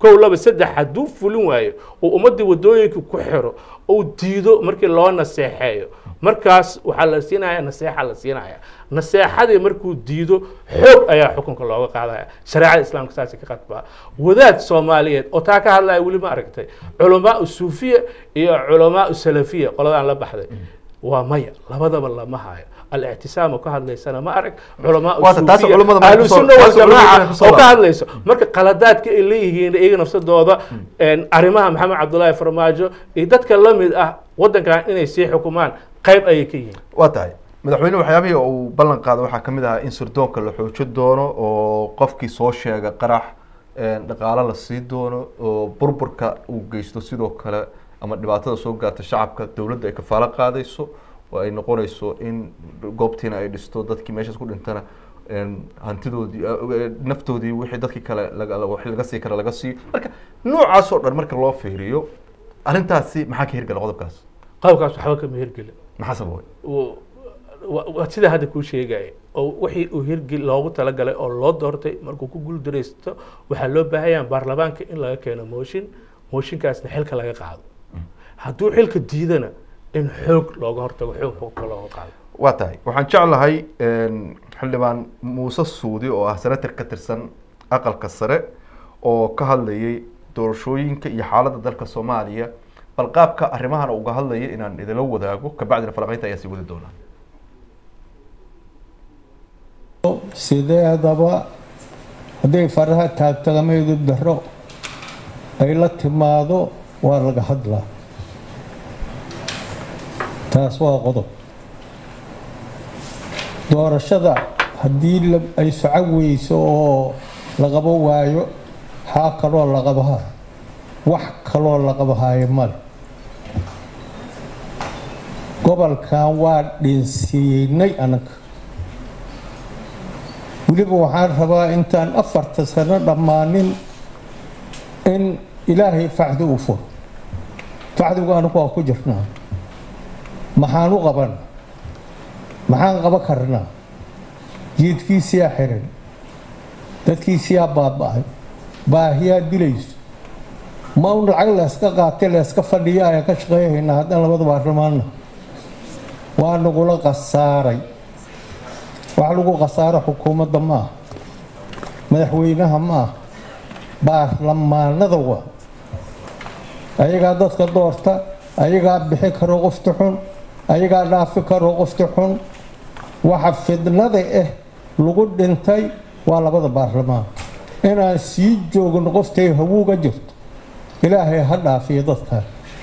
kow laba saddex hadduu fulin waayo oo ummaddii waddooyinka ku xiro oo diido markii loo naseexeeyo markaas waxaa la siinaya naseexa la siinaya naseexadii markuu diido xoog ayaa xukunka looga qaadaya shareecada islaamka saasi ka qadbaa wadaad soomaaliyeed oo taa ka hadlaya weli ma aragtay culamaa suufiya iyo culamaa salafiya qoladaan la baxday waa maya labadaba lama hayo الاعتسام وكهاد ليس أنا ما أعرف علماء السوفية أهل السنة والجماعة وكهاد ليس مرك قلادات كإللي هي إيه نفس الدوضة إن أرمها محمد عبد الله فرماجو إذا تكلم ودن كان إنه يسيح حكومان قيب أي كي واتاي madaxweynuhu waxyaabihii uu ballan qaaday waxaa ka mid ahaa in sirdoonka la xoojin doono oo qofkii soo sheega qarax dhaqaale la sii doono oo burburka uu geysto sidoo kale ama dhibaatada soo gaarta shacabka dowladda ay kafaalo qaadayso oo ay noqonayso in goobtiina ay dhisto dadkii meeshaas ku dhintana hantidoodii naftoodii wixii dadkii kale laga sii kara laga sii marka noocaas oo dhan marka loo fiiriyo arrintaasi maxaa ka hirgala qodobkaas waxba kama hirgelin maxaa sababay sida hadda kuu sheegaya oo wixii uu hirgel loogu talagalay oo loo doortay markuu ku guuldareysto waxaa loo baahanyaa baarlamaanka in laga keeno mooshinkaasna xilka laga qaado hadduu xilka diidana in xoog looga hortago xoogka looga qaado waa tahay waxaan jeclahay xildhibaan muuse suudi oo ah senator ka tirsan aqalka sare oo ka hadlayay doorashooyinka iyo xaaladda dalka Soomaaliya bal qaabka arrimahan uga hadlayay inaan idila wadaago ka bacdina falaqaynta ayaa sii wadi doonaa sideedaba hadday faraha taagtagamaydu daro ay la timaado waa laga hadlaa taas waa qodob doorashada haddii ay socod weyso oo la qabo waayo xaa kaloo la qabaha wax kaloo la qabahayo male gobolkan waa dhinsiinay anaga weliba waxaan rabaa intaan 4 sano dhammaanin in ilaahay facdi u furo facdigu anagu waa ku jirnaa maxaan u qaban maxaan qaban karnaa jiidkiisiyaa xiran dadkiisiyaa baaba'ay baahiyaa dilayso ma un lacag layska qaatay layska fadhiya ayaan ka shaqeeyahaynaa haddaan labada baarlamaanna waa nagula khasaaray wax lagu khasaaro xukuumadda maaha madaxweynaha maaha baarlamaanada waa ayagaa dadka doorta ayagaa bixi karo qofta xun ayagaa dhaafi karo qofta xun waxa fidnada lagu dhintay waa labada baarlamaan inaan sii joogno qoftay hawuuga jirto ilaahay ha dhaafiyo dadka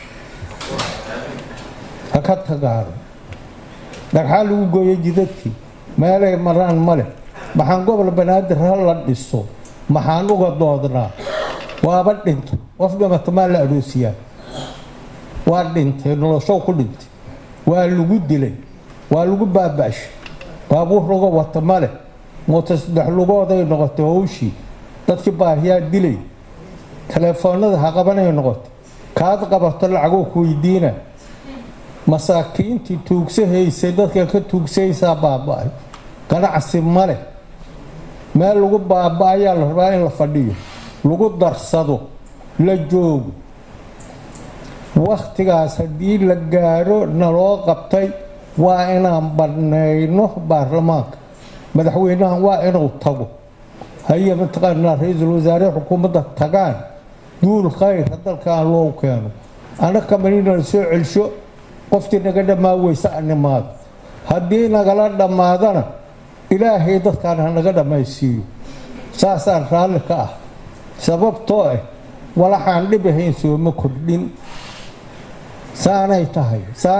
ha ka tagaaro dhagxaa lagu gooyay jidadkii meelay maraan male maxaan gobol banaadir ha la dhiso maxaan uga doodnaa waaba dhinto qof dhimata maa la aroosiyaa waa dhintay noloshow ku dhintay waa lagu dilay waa lagu baaba'shay baabuur laga wata male mooto 3 lugooday noqotay hawshii dadkii baahiyaa dilay telefoonada ha qabanay noqotay kaad qabato lacagoo ku weydiina masaakiintii tuugsahaysay dadka ka tuugsaysaa baaba'ay ganacsi male meel lagu baaba'ayaa la rabaa in la fadhiyo lagu darsado la joogo waqtigaas haddii la gaaro naloo qabtay waa inaan banayno baarlamaanka madaxweynahan waa inuu tago haye mataqaanaa ra-iisul wasaare xukuumadda tagaan duul khayr dalkaan loo keeno anaka manina soo celsho qoftii naga dhamaa weysa animaad haddii nagala dhammaadana ilaahay dadkaan ha naga dhammaysiiyo saasaan raalli ka ah sababtoo walaxaan dhibahayn sooma kordhin saanay tahay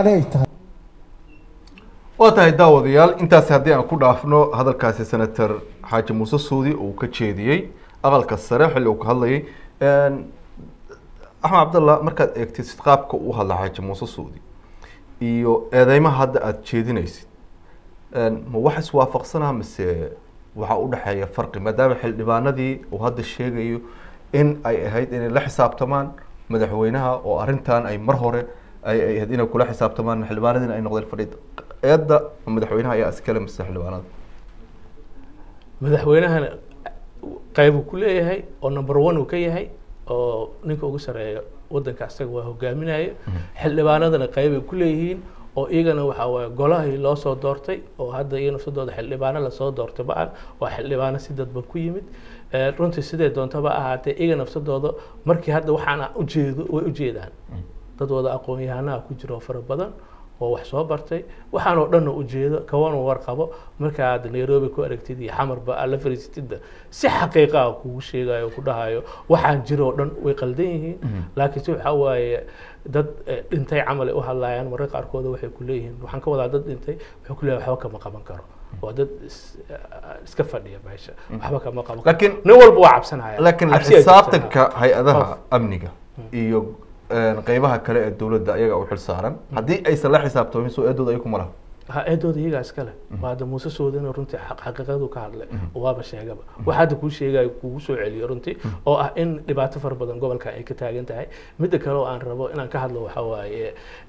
waa tahay daawadayaal intaas haddii aan ku dhaafno hadalkaasi senator xaaji muuse suudi uu ka jeediyey aqalka sare xilli uu ka hadlayay axmed cabdallah markaad eegtid qaabka uu hadla xaaji muuse suudi iyo eedeymaha hadda aada jeedinaysid ma wax iswaafaqsanaa mise waxaa u dhexeeya farqi maadaama xildhibaanadii uu hadda sheegayo in ay ahayd inay la xisaabtamaan madaxweynaha oo arrintan ay mar hore ay ahayd inay kula xisaabtamaan xildhibaanadiina ay noqdeen fadhiid eedda madaxweynaha ayaa iskale mise xildhibaanada madaxweynahana qayb uu ku leeyahay oo number 1 uu ka yahay oo ninka ugu sareeya waddanka asaga waa hogaaminaya xildhibaanadana qayb ay ku leeyihiin oo iyagana waxa waaye golahii loo soo doortay oo hadda iyaga nafsadooda xildhibaano lasoo doortay ma-an waa xildhibaano si dadban ku yimid runtii sidee doontaba ahaatee iyaga nafsadooda markii hadda waxaana ujeedo way ujeedaan dad wada aqoon-yahanaha ku jiro fara badan oo wax soo bartay waxaan oo dhan ujeedo kawan warqabo marka aad Nairobi ku aragtid iyo xamarba alla fariisatida si xaqiiqa ah kugu sheegayo ku dhahayo waxaan jiro oo dhan way qaldan yihiin laakiin waxa waaye dad dhintay camal u hadlayaan marka qaarkood waxay ku leeyihiin waxaan ka wadaa dad dhintay waxay ku leeyahay waxba kama qaban karo waa dad iska fadhiya meesha waxba kama qaban laakiin nin walba waa cabsanaya laakiin la xisaabtanka hay-adaha amniga iyo qaybaha kale ee dawladda ayaga u xil saaran haddii aysan la xisaabtamin soo eedooda ay ku malaha eedooda iyagaa iskale waada muuse soodana runtii xaqiiqadu ka hadlay waaba sheegaba waxa hadda kuu sheegayo kugu soo celiyo runtii oo ah in dhibaato fara badan gobolka ay ka taagan tahay midda kale oo aan rabo inaan ka hadlo waxa waaye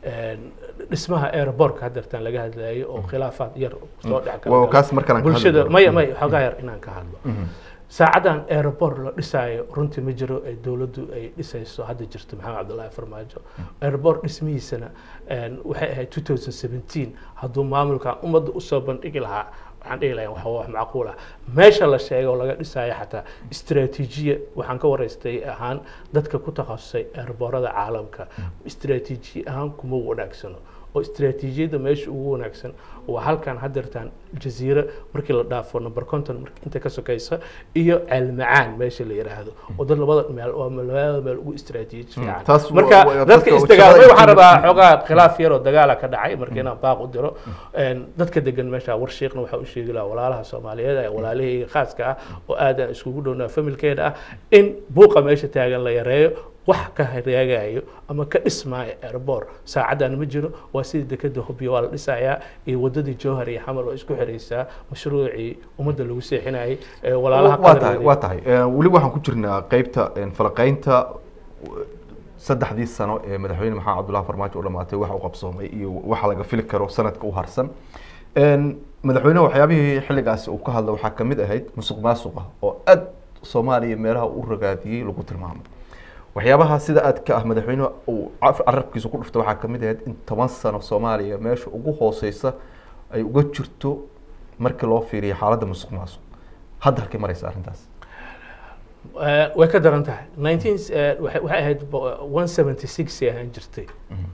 dhismaha airportka haddeertaan laga hadlayo oo khilaafaad yar soo dhex waa kaas markaan ka bulshada maya xogaa yar inaan ka hadlo saacadan airport la dhisaayo runtii ma jiro ay dawladdu ay dhisayso hadda jirto maxamed cabdullaahi farmaajo airport dhismihiisana waxay ahayd 2017 hadduu maamulka ummadda usoo bandhigi lahaa waxaan dhihi lahaa waxa wax macquul ah meesha la sheegay oo laga dhisaayo xataa istiraatiijiya waxaan ka waraystay ahaan dadka ku takhasusay airportada caalamka istiraatiiji ahaan kuma wanaagsano oo istiraatiijiyada meesha ugu wanaagsan waa halkan haddeertaan jasiira markii la dhaafo number conton inta ka sokaysa iyo ceelmacaan meesha la yiraahdo oo dad labada meel waa labada meel ugu istiraatiiji fiican marka dadka istagaamay waxaan rabaa xogaa khilaaf yar oo dagaala ka dhacay markiina baaq u diro dadka degan meesha warshiiqna waxa uu sheegi lahaa walaalaha Soomaaliyeed ay walaalihii khaaska ah oo aad iskugu dhownaa familkeeda ah in buuqa meesha taagan la yareeyo wax ka hagaagayo ama ka dhismaayo airport saacadan ma jiro waa sidii dekada Hobyo waa la dhisayaa iyo wadadii Jowhar iyo Xamar oo isku xireysaa mashruucii ummadda lagu seexinayay walaalaha waa tahay wali waxaan ku jirnaa qaybta falaqaynta saddexdii sano ee madaxweyne maxamed cabdullaahi farmaajo u dhamaatay waxa uu qabsoomay iyo waxa laga fili karo sanadka u harsan madaxweynaha waxyaabihii xilligaasi uu ka hadlay waxaa kamid ahayd musuqmaasuqa oo aad Soomaaliya meelaha u ragaadiyay lagu tilmaamay waxyaabaha sida aad ka ah madaxweynaha uu carabkiisa ku dhuftay waxaa kamid ahayd in 10 sano Soomaaliya meesha ugu hooseysa ay uga jirto markii loo fiiriyo xaaladda musuqmaasuq hadda halkay maraysa arrintaas way ka daran tahay 19 waxay ahayd 176 ahaan jirtay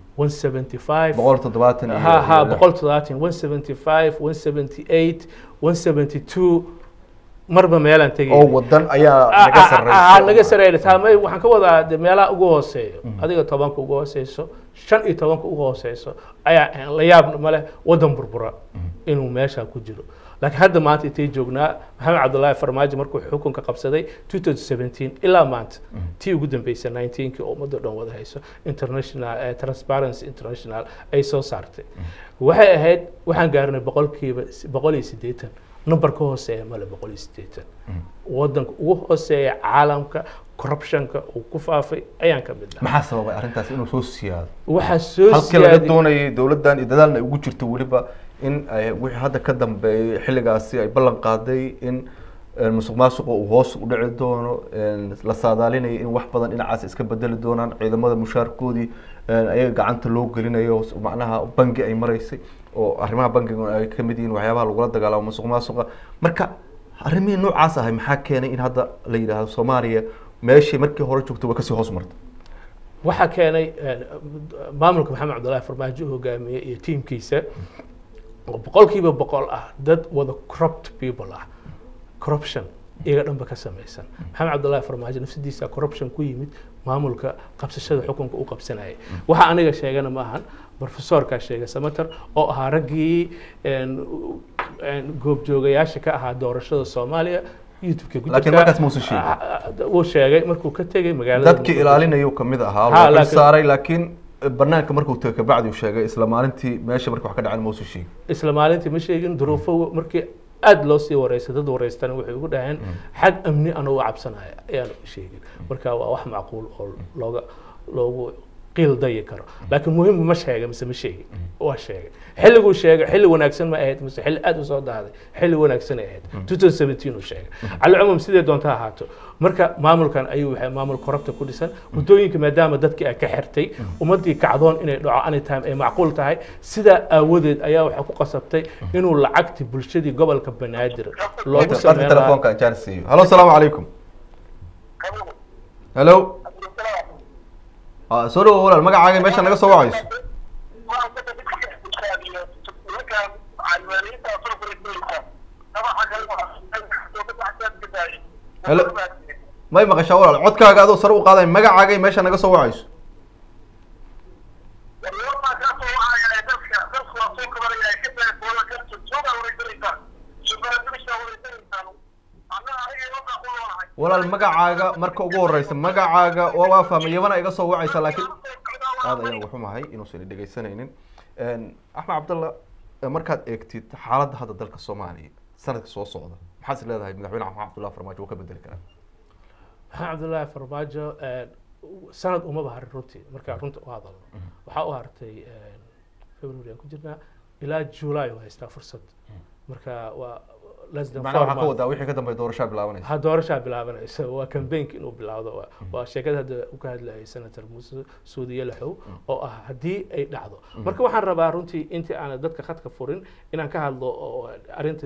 175 170 ha 170 175 178 172 marba meelan tagay oo wadan ayaa naga sareeyay taamay waxaan ka wadaa meelaha ugu hooseeyo adiga 10 ugu hooseyso 15 ugu hooseyso ayaa la yaab male wadan burbura inuu meesha ku jiro laakiin hadda maanta intay joognaa maxamed cabdullaahi farmaajo markuu xukunka qabsaday 2017 ilaa maanta tii ugu dambeysay 19kii oo ummadda dhan wada hayso international transparency international ay soo saartay waxay ahayd waxaan gaarnay 180 number ka hooseeya male 180 wadanka ugu hooseeya caalamka corruptionka uu ku faafay ayaan ka mid ah maxaa sababay arrintaas inuu soo siyaado waxa soo halkii laga doonayay dawladdan iyo dadaalna ay ugu jirto waliba in ay wixii hadda ka dambeeyay xilligaasi ay ballan qaaday in musuqmaasuqa uu hoos u dhici doono la saadaalinay in wax badan dhinacaas iska bedeli doonaan ciidamada mushaarkoodii ayaga gacanta loo gelinayo macnaha bangi ay maraysay oo arrimaha bangiga ay ka mid yihiin waxyaabaha lagula dagaalamo musuqmaasuqa marka arrimihii noocaas ahay maxaa keenay in hadda la yidhaahdo Soomaaliya meeshii markii hore joogtay waa kasii hoos martay waxa keenay maamulka maxamed cabdullaahi farmaajo hogaamiyay iyo tiimkiisa boqolkiiba boqol ah dad wada corrupt people ah corruption iyaga dhanba ka samaysan maxamed cabdullaahi farmaajo nafsadiisa corruption ku yimid maamulka qabsashada xukunka uu qabsanayay waxa aniga sheegana ma ahan professorka sheegay Samatar oo ahaa raggii goobjoogayaasha ka ahaa doorashada Soomaaliya YouTube-ka laakiin markaas muusan sheegay uu sheegay markuu ka tagay magaalada dadkii ilaalinayo kamid ahaa loo saaray laakiin barnaamijka markuu tagay ka bacdi uu sheegay isla maalintii meesha markii wax ka dhacay muusan sheegay isla maalintii ma sheegin duruufo markii aad loo sii wareysay dad wareystan waxay ugu dhaheen xag amni anu u cabsanaya ayaan sheegin marka waa wax macquul oo loogu qiil dayi karo laakiin muhiim ma sheega mise ma sheegi waa sheegay xilliguu sheegay xilli wanaagsan ma ahayd mise xilli aad u soo daaday xilli wanaagsan ay ahayd 2017 uu sheegay cali cumum sidee doonta ahaato marka maamulkan ayuu waxay maamul korabta ku dhisan waddooyinka maadaama dadkii ay ka xirtay ummadii kacdoon inay dhaco anytime ay macquul tahay sidaa aawadeed ayaa waxaa ku qasabtay inuu lacagti bulshadii gobolka banaadir loogu sameeyo telefoonka jaarsiyo halo salaamu calaykum halo soo dhawo walaal magacaaga meesha naga soo wacayso halo may maqashaa walaal codkaaga adoo sare u qaaday magacaaga meesha naga soo wacayso walaal magacaaga marka ugu horeysa magacaaga waa fahmay yabana iga soo wacaysa laakiin aad ayaan ugu xumahay inuusan dhegeysanaynin axmed cabdalla markaad eegtid xaaladda hadda dalka soomaaliya sanadka soo socda maxaad leedahay madaxweyne maxamed cabdullahi farmaajo uu ka bedeli karaa maxamed cabdullahi farmaajo sanad umaba harin runtii markaa runta u hadalno waxaa u hartay february aan ku jirnaa ilaa july oo haystaa fursad marka waa macnaha waxaa ka wadaa wixii ka dambeeya doorashaa bilaabanaysa ha doorashaa bilaabanaysa waa campaignka inuu bilowdo waa sheekada hadda u ka hadlayay senator muuse suudiye laxow oo ah haddii ay dhacdo marka waxaan rabaa runtii intii aan dadka khadka furin inaan ka hadlo arrinta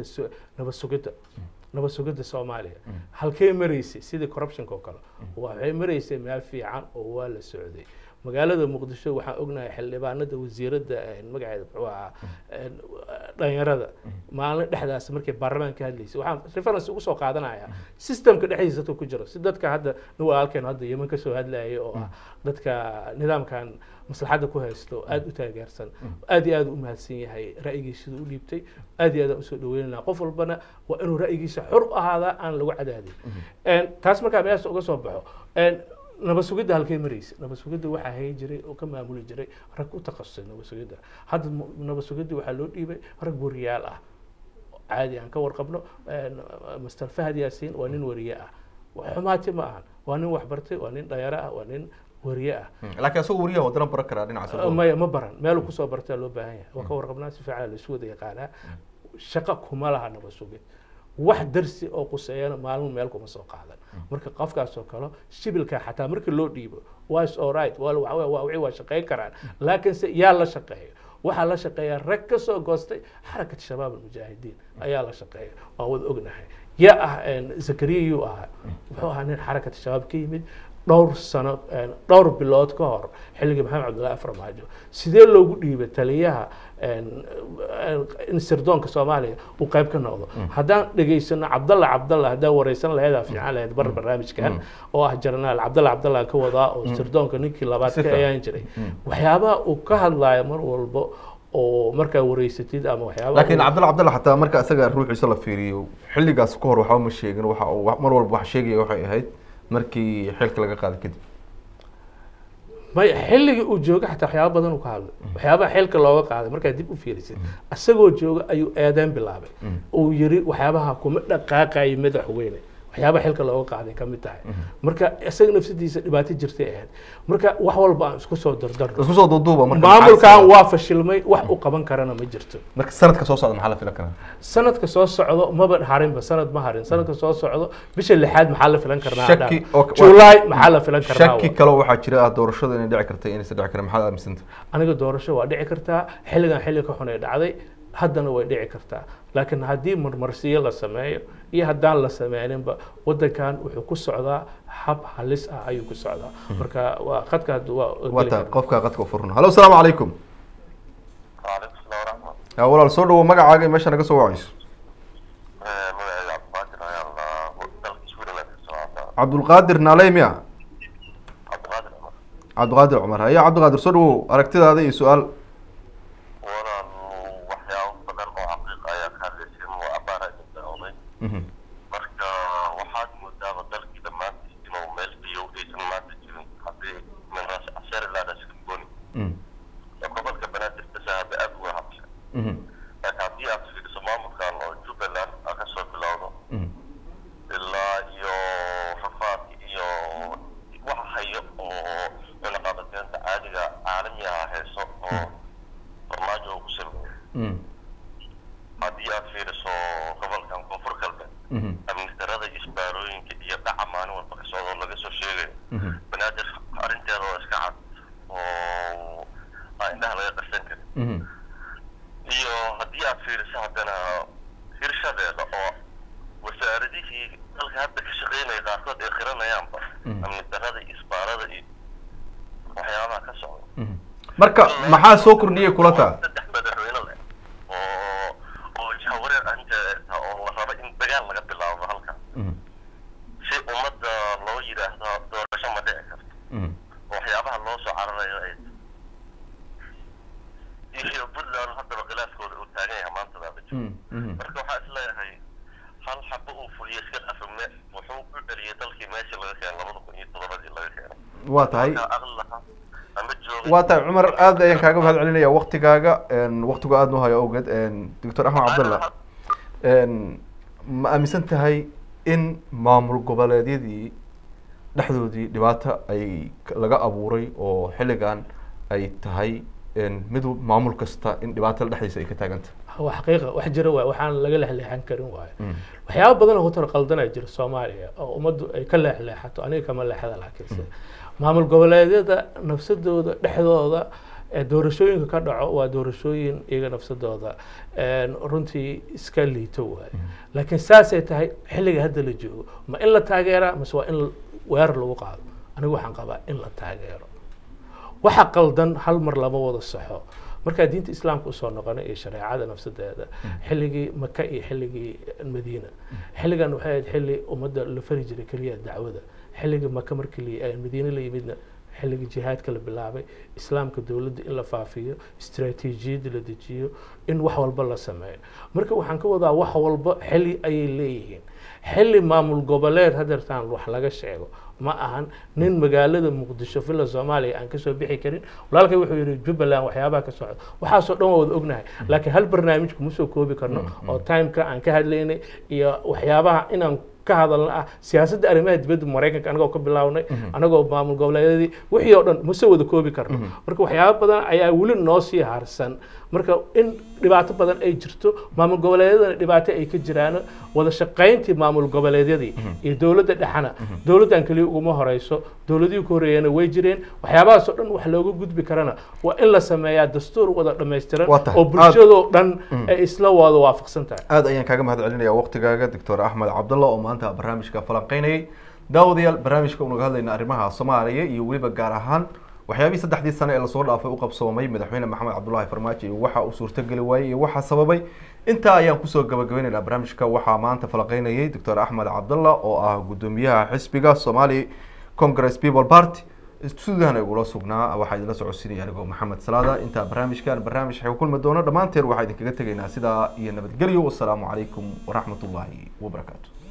nabad sugidda Soomaaliya halkee maraysay sidii corruptionka oo kale waxay maraysay meel fiican oo waa la socday magaalada muqdisho waxaan ognahay xildhibaanada wasiirada magaceeda wuxuu ahaa dhalinyarada maalin dhexdaas markay baarlamaanka ka hadlaysay waxaan reference ugu soo qaadanayaa systemka dhexdiisa ku jiro si dadka hadda halkeen hadda Yemen ka soo hadlayay oo ah dadka nidaamkan maslaxada ku haysto aad u taageersan aad iyo aad u mahadsan yahay ra'yigiisa u dhiibtay aad iyo aad u soo dhaweynaa qof walbana waa inuu ra'yigiisa xor ahaada aan lagu cadaadin taas markaa meesha uga soo baxo nabad sugidda halkay maraysa nabad sugidda waxaa hayn jiray oo ka maamuli jiray rag u takhasusay nabad sugidda hadda nabad sugidda waxaa loo dhiibay rag wariyaal ah caadi aan ka warqabno Mr. Fahad Yaasiin waa nin wariye ah xumaati ma ahan waa nin wax bartay waa nin dhalinyaro ah waa nin wariye ah laakiin asagoo wariyaha wadana baran karaa dhinaca ma baran meel uu kusoo bartay loo baahan yahay waa ka warqabnaa si fiican la isu wada yaqaanaa shaqo kuma laha nabad sugid wax darsi oo quseeyana maalmo meel kuma soo qaadan marka qofkaas oo kale shibilka xataa marka loo dhiibo was all right waa shaqeyn karaan laakiin se yaa la shaqeeyo waxa la shaqeeyaa rag ka soo goostay xarakad shabaab mujaahidiin ayaa la shaqeeya waa wada ognahay yaa ah Zakariya yu ah wuxuu ahaa nin xarakad shabaab ka yimid dhowr bilood ka hor xilligii maxamed cabdullaahi farmaajo sidee loogu dhiibay taliyaha in sirdoonka Soomaaliya uu qayb ka noqdo haddaan dhageysano cabdalla haddaan wareysan lahayd fiican lahayd barnaamijkan oo ah jarnaal cabdalla ka wadaa oo sirdoonka ninkii labaad ka ayaan jiray waxyaabaha uu ka hadlayo mar walba oo markaa wareysatid ama waxyaabaha laakiin cabdalla xataa marka asaga ruuxiisa la fiiriyo xilligaas ka hor waxba ma sheegin waxa uu mar walba wax sheegaya waxay ahayd markii xilka laga qaaday kadib may xilligii uu jooga xataa waxyaabo badan uu ka hadlay waxyaabaha xilka looga qaaday markaa dib u fiirisid asagoo jooga ayuu eedeyn bilaabay uu yiri waxyaabaha kuma dhaqaaqay madaxweyne waxyaabaha xilka looga qaaday ka mid tahay marka isaga nafsadiisa dhibaato jirtay ahayd marka wax walba aan isku soo duuduuba marka maamulkan waa fashilmay wax uu qaban karana ma jirto marka sanadka soo socda maxaa la filan karaa sanadka soo socdo maba harinba sanad ma harin sanadka soo socdo bisha 6aad maxaa la filan karnaa July maxaa la filan karnaa shaki kale waxaa jira doorashada inay dhici kartay inay dhici karaan maxaa aaminsantahay aniga doorasho waa dhici kartaa xilli ka xun ay dhacday haddana way dhici kartaa laakiin haddii marmarsiyo la sameeyo iyo haddaan la sameyninba wadankan wuxuu ku socdaa hab halis ah ayuu ku socdaa marka waa qadka waa qofka qadka u furno halo salaamu calaykum ya walaal soo dhawo magacaaga meesha naga soo wacayso cabdulqaadir naaleymiya cabdulqaadir cumar haya cabdulqaadir soo dhawo aragtidaada iyo su-aal marka waxaad moodaaba dalkii dhammaantiis inuu meel biyow aysan maanta jirin haddii min raas casheer ilaa raskamboni gobolka banaadir tasahaba aad uga habshay laakiin haddii aad fiiriso maamulkan oo Jubbaland aa ka soo bilowdo ilaa iyo rafaad iyo waxa hayo oo cunaqabateynta caadiga sheegay banaadir arrinteeda oo iska cad oo aan indhaha laga qarsan karin iyo haddii aad fiiriso haddana hirshadeeda oo wasaaradihii dalka hadda ka shaqeynaya qaarkood ay qiranayaanba amni darada iyo isbaarada iyo waxyaabaha ka socda marka maxaa soo kordhiyay kula taa saddex madaxweyne leh oo jahawareer arrinteeda oo la rabo in dagaal laga bilaabo halkan si ummadda loo yidhaahdo doorasho ma dhici karto waxyaabaha loo soo cararayo ay iyo puntland haddaba khilaafkooda uu taagan yahay maantada la joogo marka waxaa isleeyahay hal xabo uu fuliyo iska dhafame wuxuu u celiyay dalkii meeshii laga keenay 2007 laga keenay waa tahay waa tahay cumar aad ayaan kaaga mahad celinaya waqtigaaga waqtigu aad noo hayo awgeed doctor axmed cabdalla ma aaminsan tahay in maamul goboleedyadii dhexdoodii dhibaato ay laga abuuray oo xilligan ay tahay mid maamul kasta in dhibaatada dhexdiisa ay ka taaganta waa xaqiiqa wax jira waay waxaan laga leexleexan karin waayo waxyaabo badan oo hotar qaldanaa jira Soomaaliya oo ummaddu ay ka leexleexato aniga kama leexda laakiinse maamul goboleedyada nafsadooda dhexdooda doorashooyinka ka dhaco waa doorashooyin iyaga nafsadooda runtii iska liito waay laakiin saasay tahay xilliga hadda la joogo ma in la taageeraa mise waa in weerar lagu qaado anigu waxaan qabaa in la taageero waxa qaldan hal mar lama wada saxo marka diinta islaamka usoo noqonay iyo shareecada nafsadeeda xilligii maka iyo xilligii madiina xilligan waxay ahayd xilli ummadda la fari jiray keliya dacwada xilligii maka markii madiina la yimidna xilligii jihaadka la bilaabay islaamka dowladda in la faafiyo istiraatiijiyadda la dejiyo in wax walba la sameeyo marka waxaan ka wadaa wax walba xilli ayay leeyihiin xilli maamul goboleed hadeertaan wax laga sheego ma ahan nin magaalada muqdisho villa Soomaaliya aan ka soo bixi karin walaalkay wuxuu yiri Jubbaland waxyaabaha ka socda waxa soo dhan wada ognahay laakiin hal barnaamij kuma soo koobi karno oo time-ka aan ka hadlaynay iyo waxyaabaha inaan ka hadalna siyaasadda arrimaha dibadda Mareykanka anagoo ka bilawnay anagoo maamul goboleedyadii wixii oo dhan ma soo wada koobi karno marka waxyaabo badan ayaa wali noo sii harsan marka in dhibaato badan ay jirto maamul goboleedyada dhibaato ay ka jiraan wada shaqayntii maamul goboleedyadii iyo dowladda dhaxana dowladdan kaliya ugu horeyso dowladii ku horeeyana way jireen waxyaabahaas oo dhan wax looga gudbi karana waa in la sameeyaa dastuur wada dhameystiran oo bulshada dhan ay isla wada waafaqsan tahay aad ayaan kaaga mahad celinayaa waqtigaaga doctor Axmed Cabdalla oo maanta barnaamijka falanqeynayay daawadayaal barnaamijka uu naga hadlayna arrimaha Soomaaliya iyo waliba gaar ahaan waxyaabihii saddexdii sano ee la soo dhaafay u qabsoomay madaxweyne maxamed cabdullaahi farmaajo iyo waxa uu suurtagali waayay iyo waxa sababay intaa ayaan kusoo gabagabeynaynaa barnaamijka waxaa maanta falanqeynayay doctor Axmed Cabdalla oo ah gudoomiyaha xisbiga Somali Congress People Party stuudiyana igula sugnaa waxaa idinla socodsiinaya anigoo maxamed salaada intaa barnaamijkan barnaamij xeeg kulmi doono dhammaanteen waxaa idinkaga tegaynaa sidaa iyo nabadgelyo wassalaamu calaykum waraxmatullaahi wabarakaatu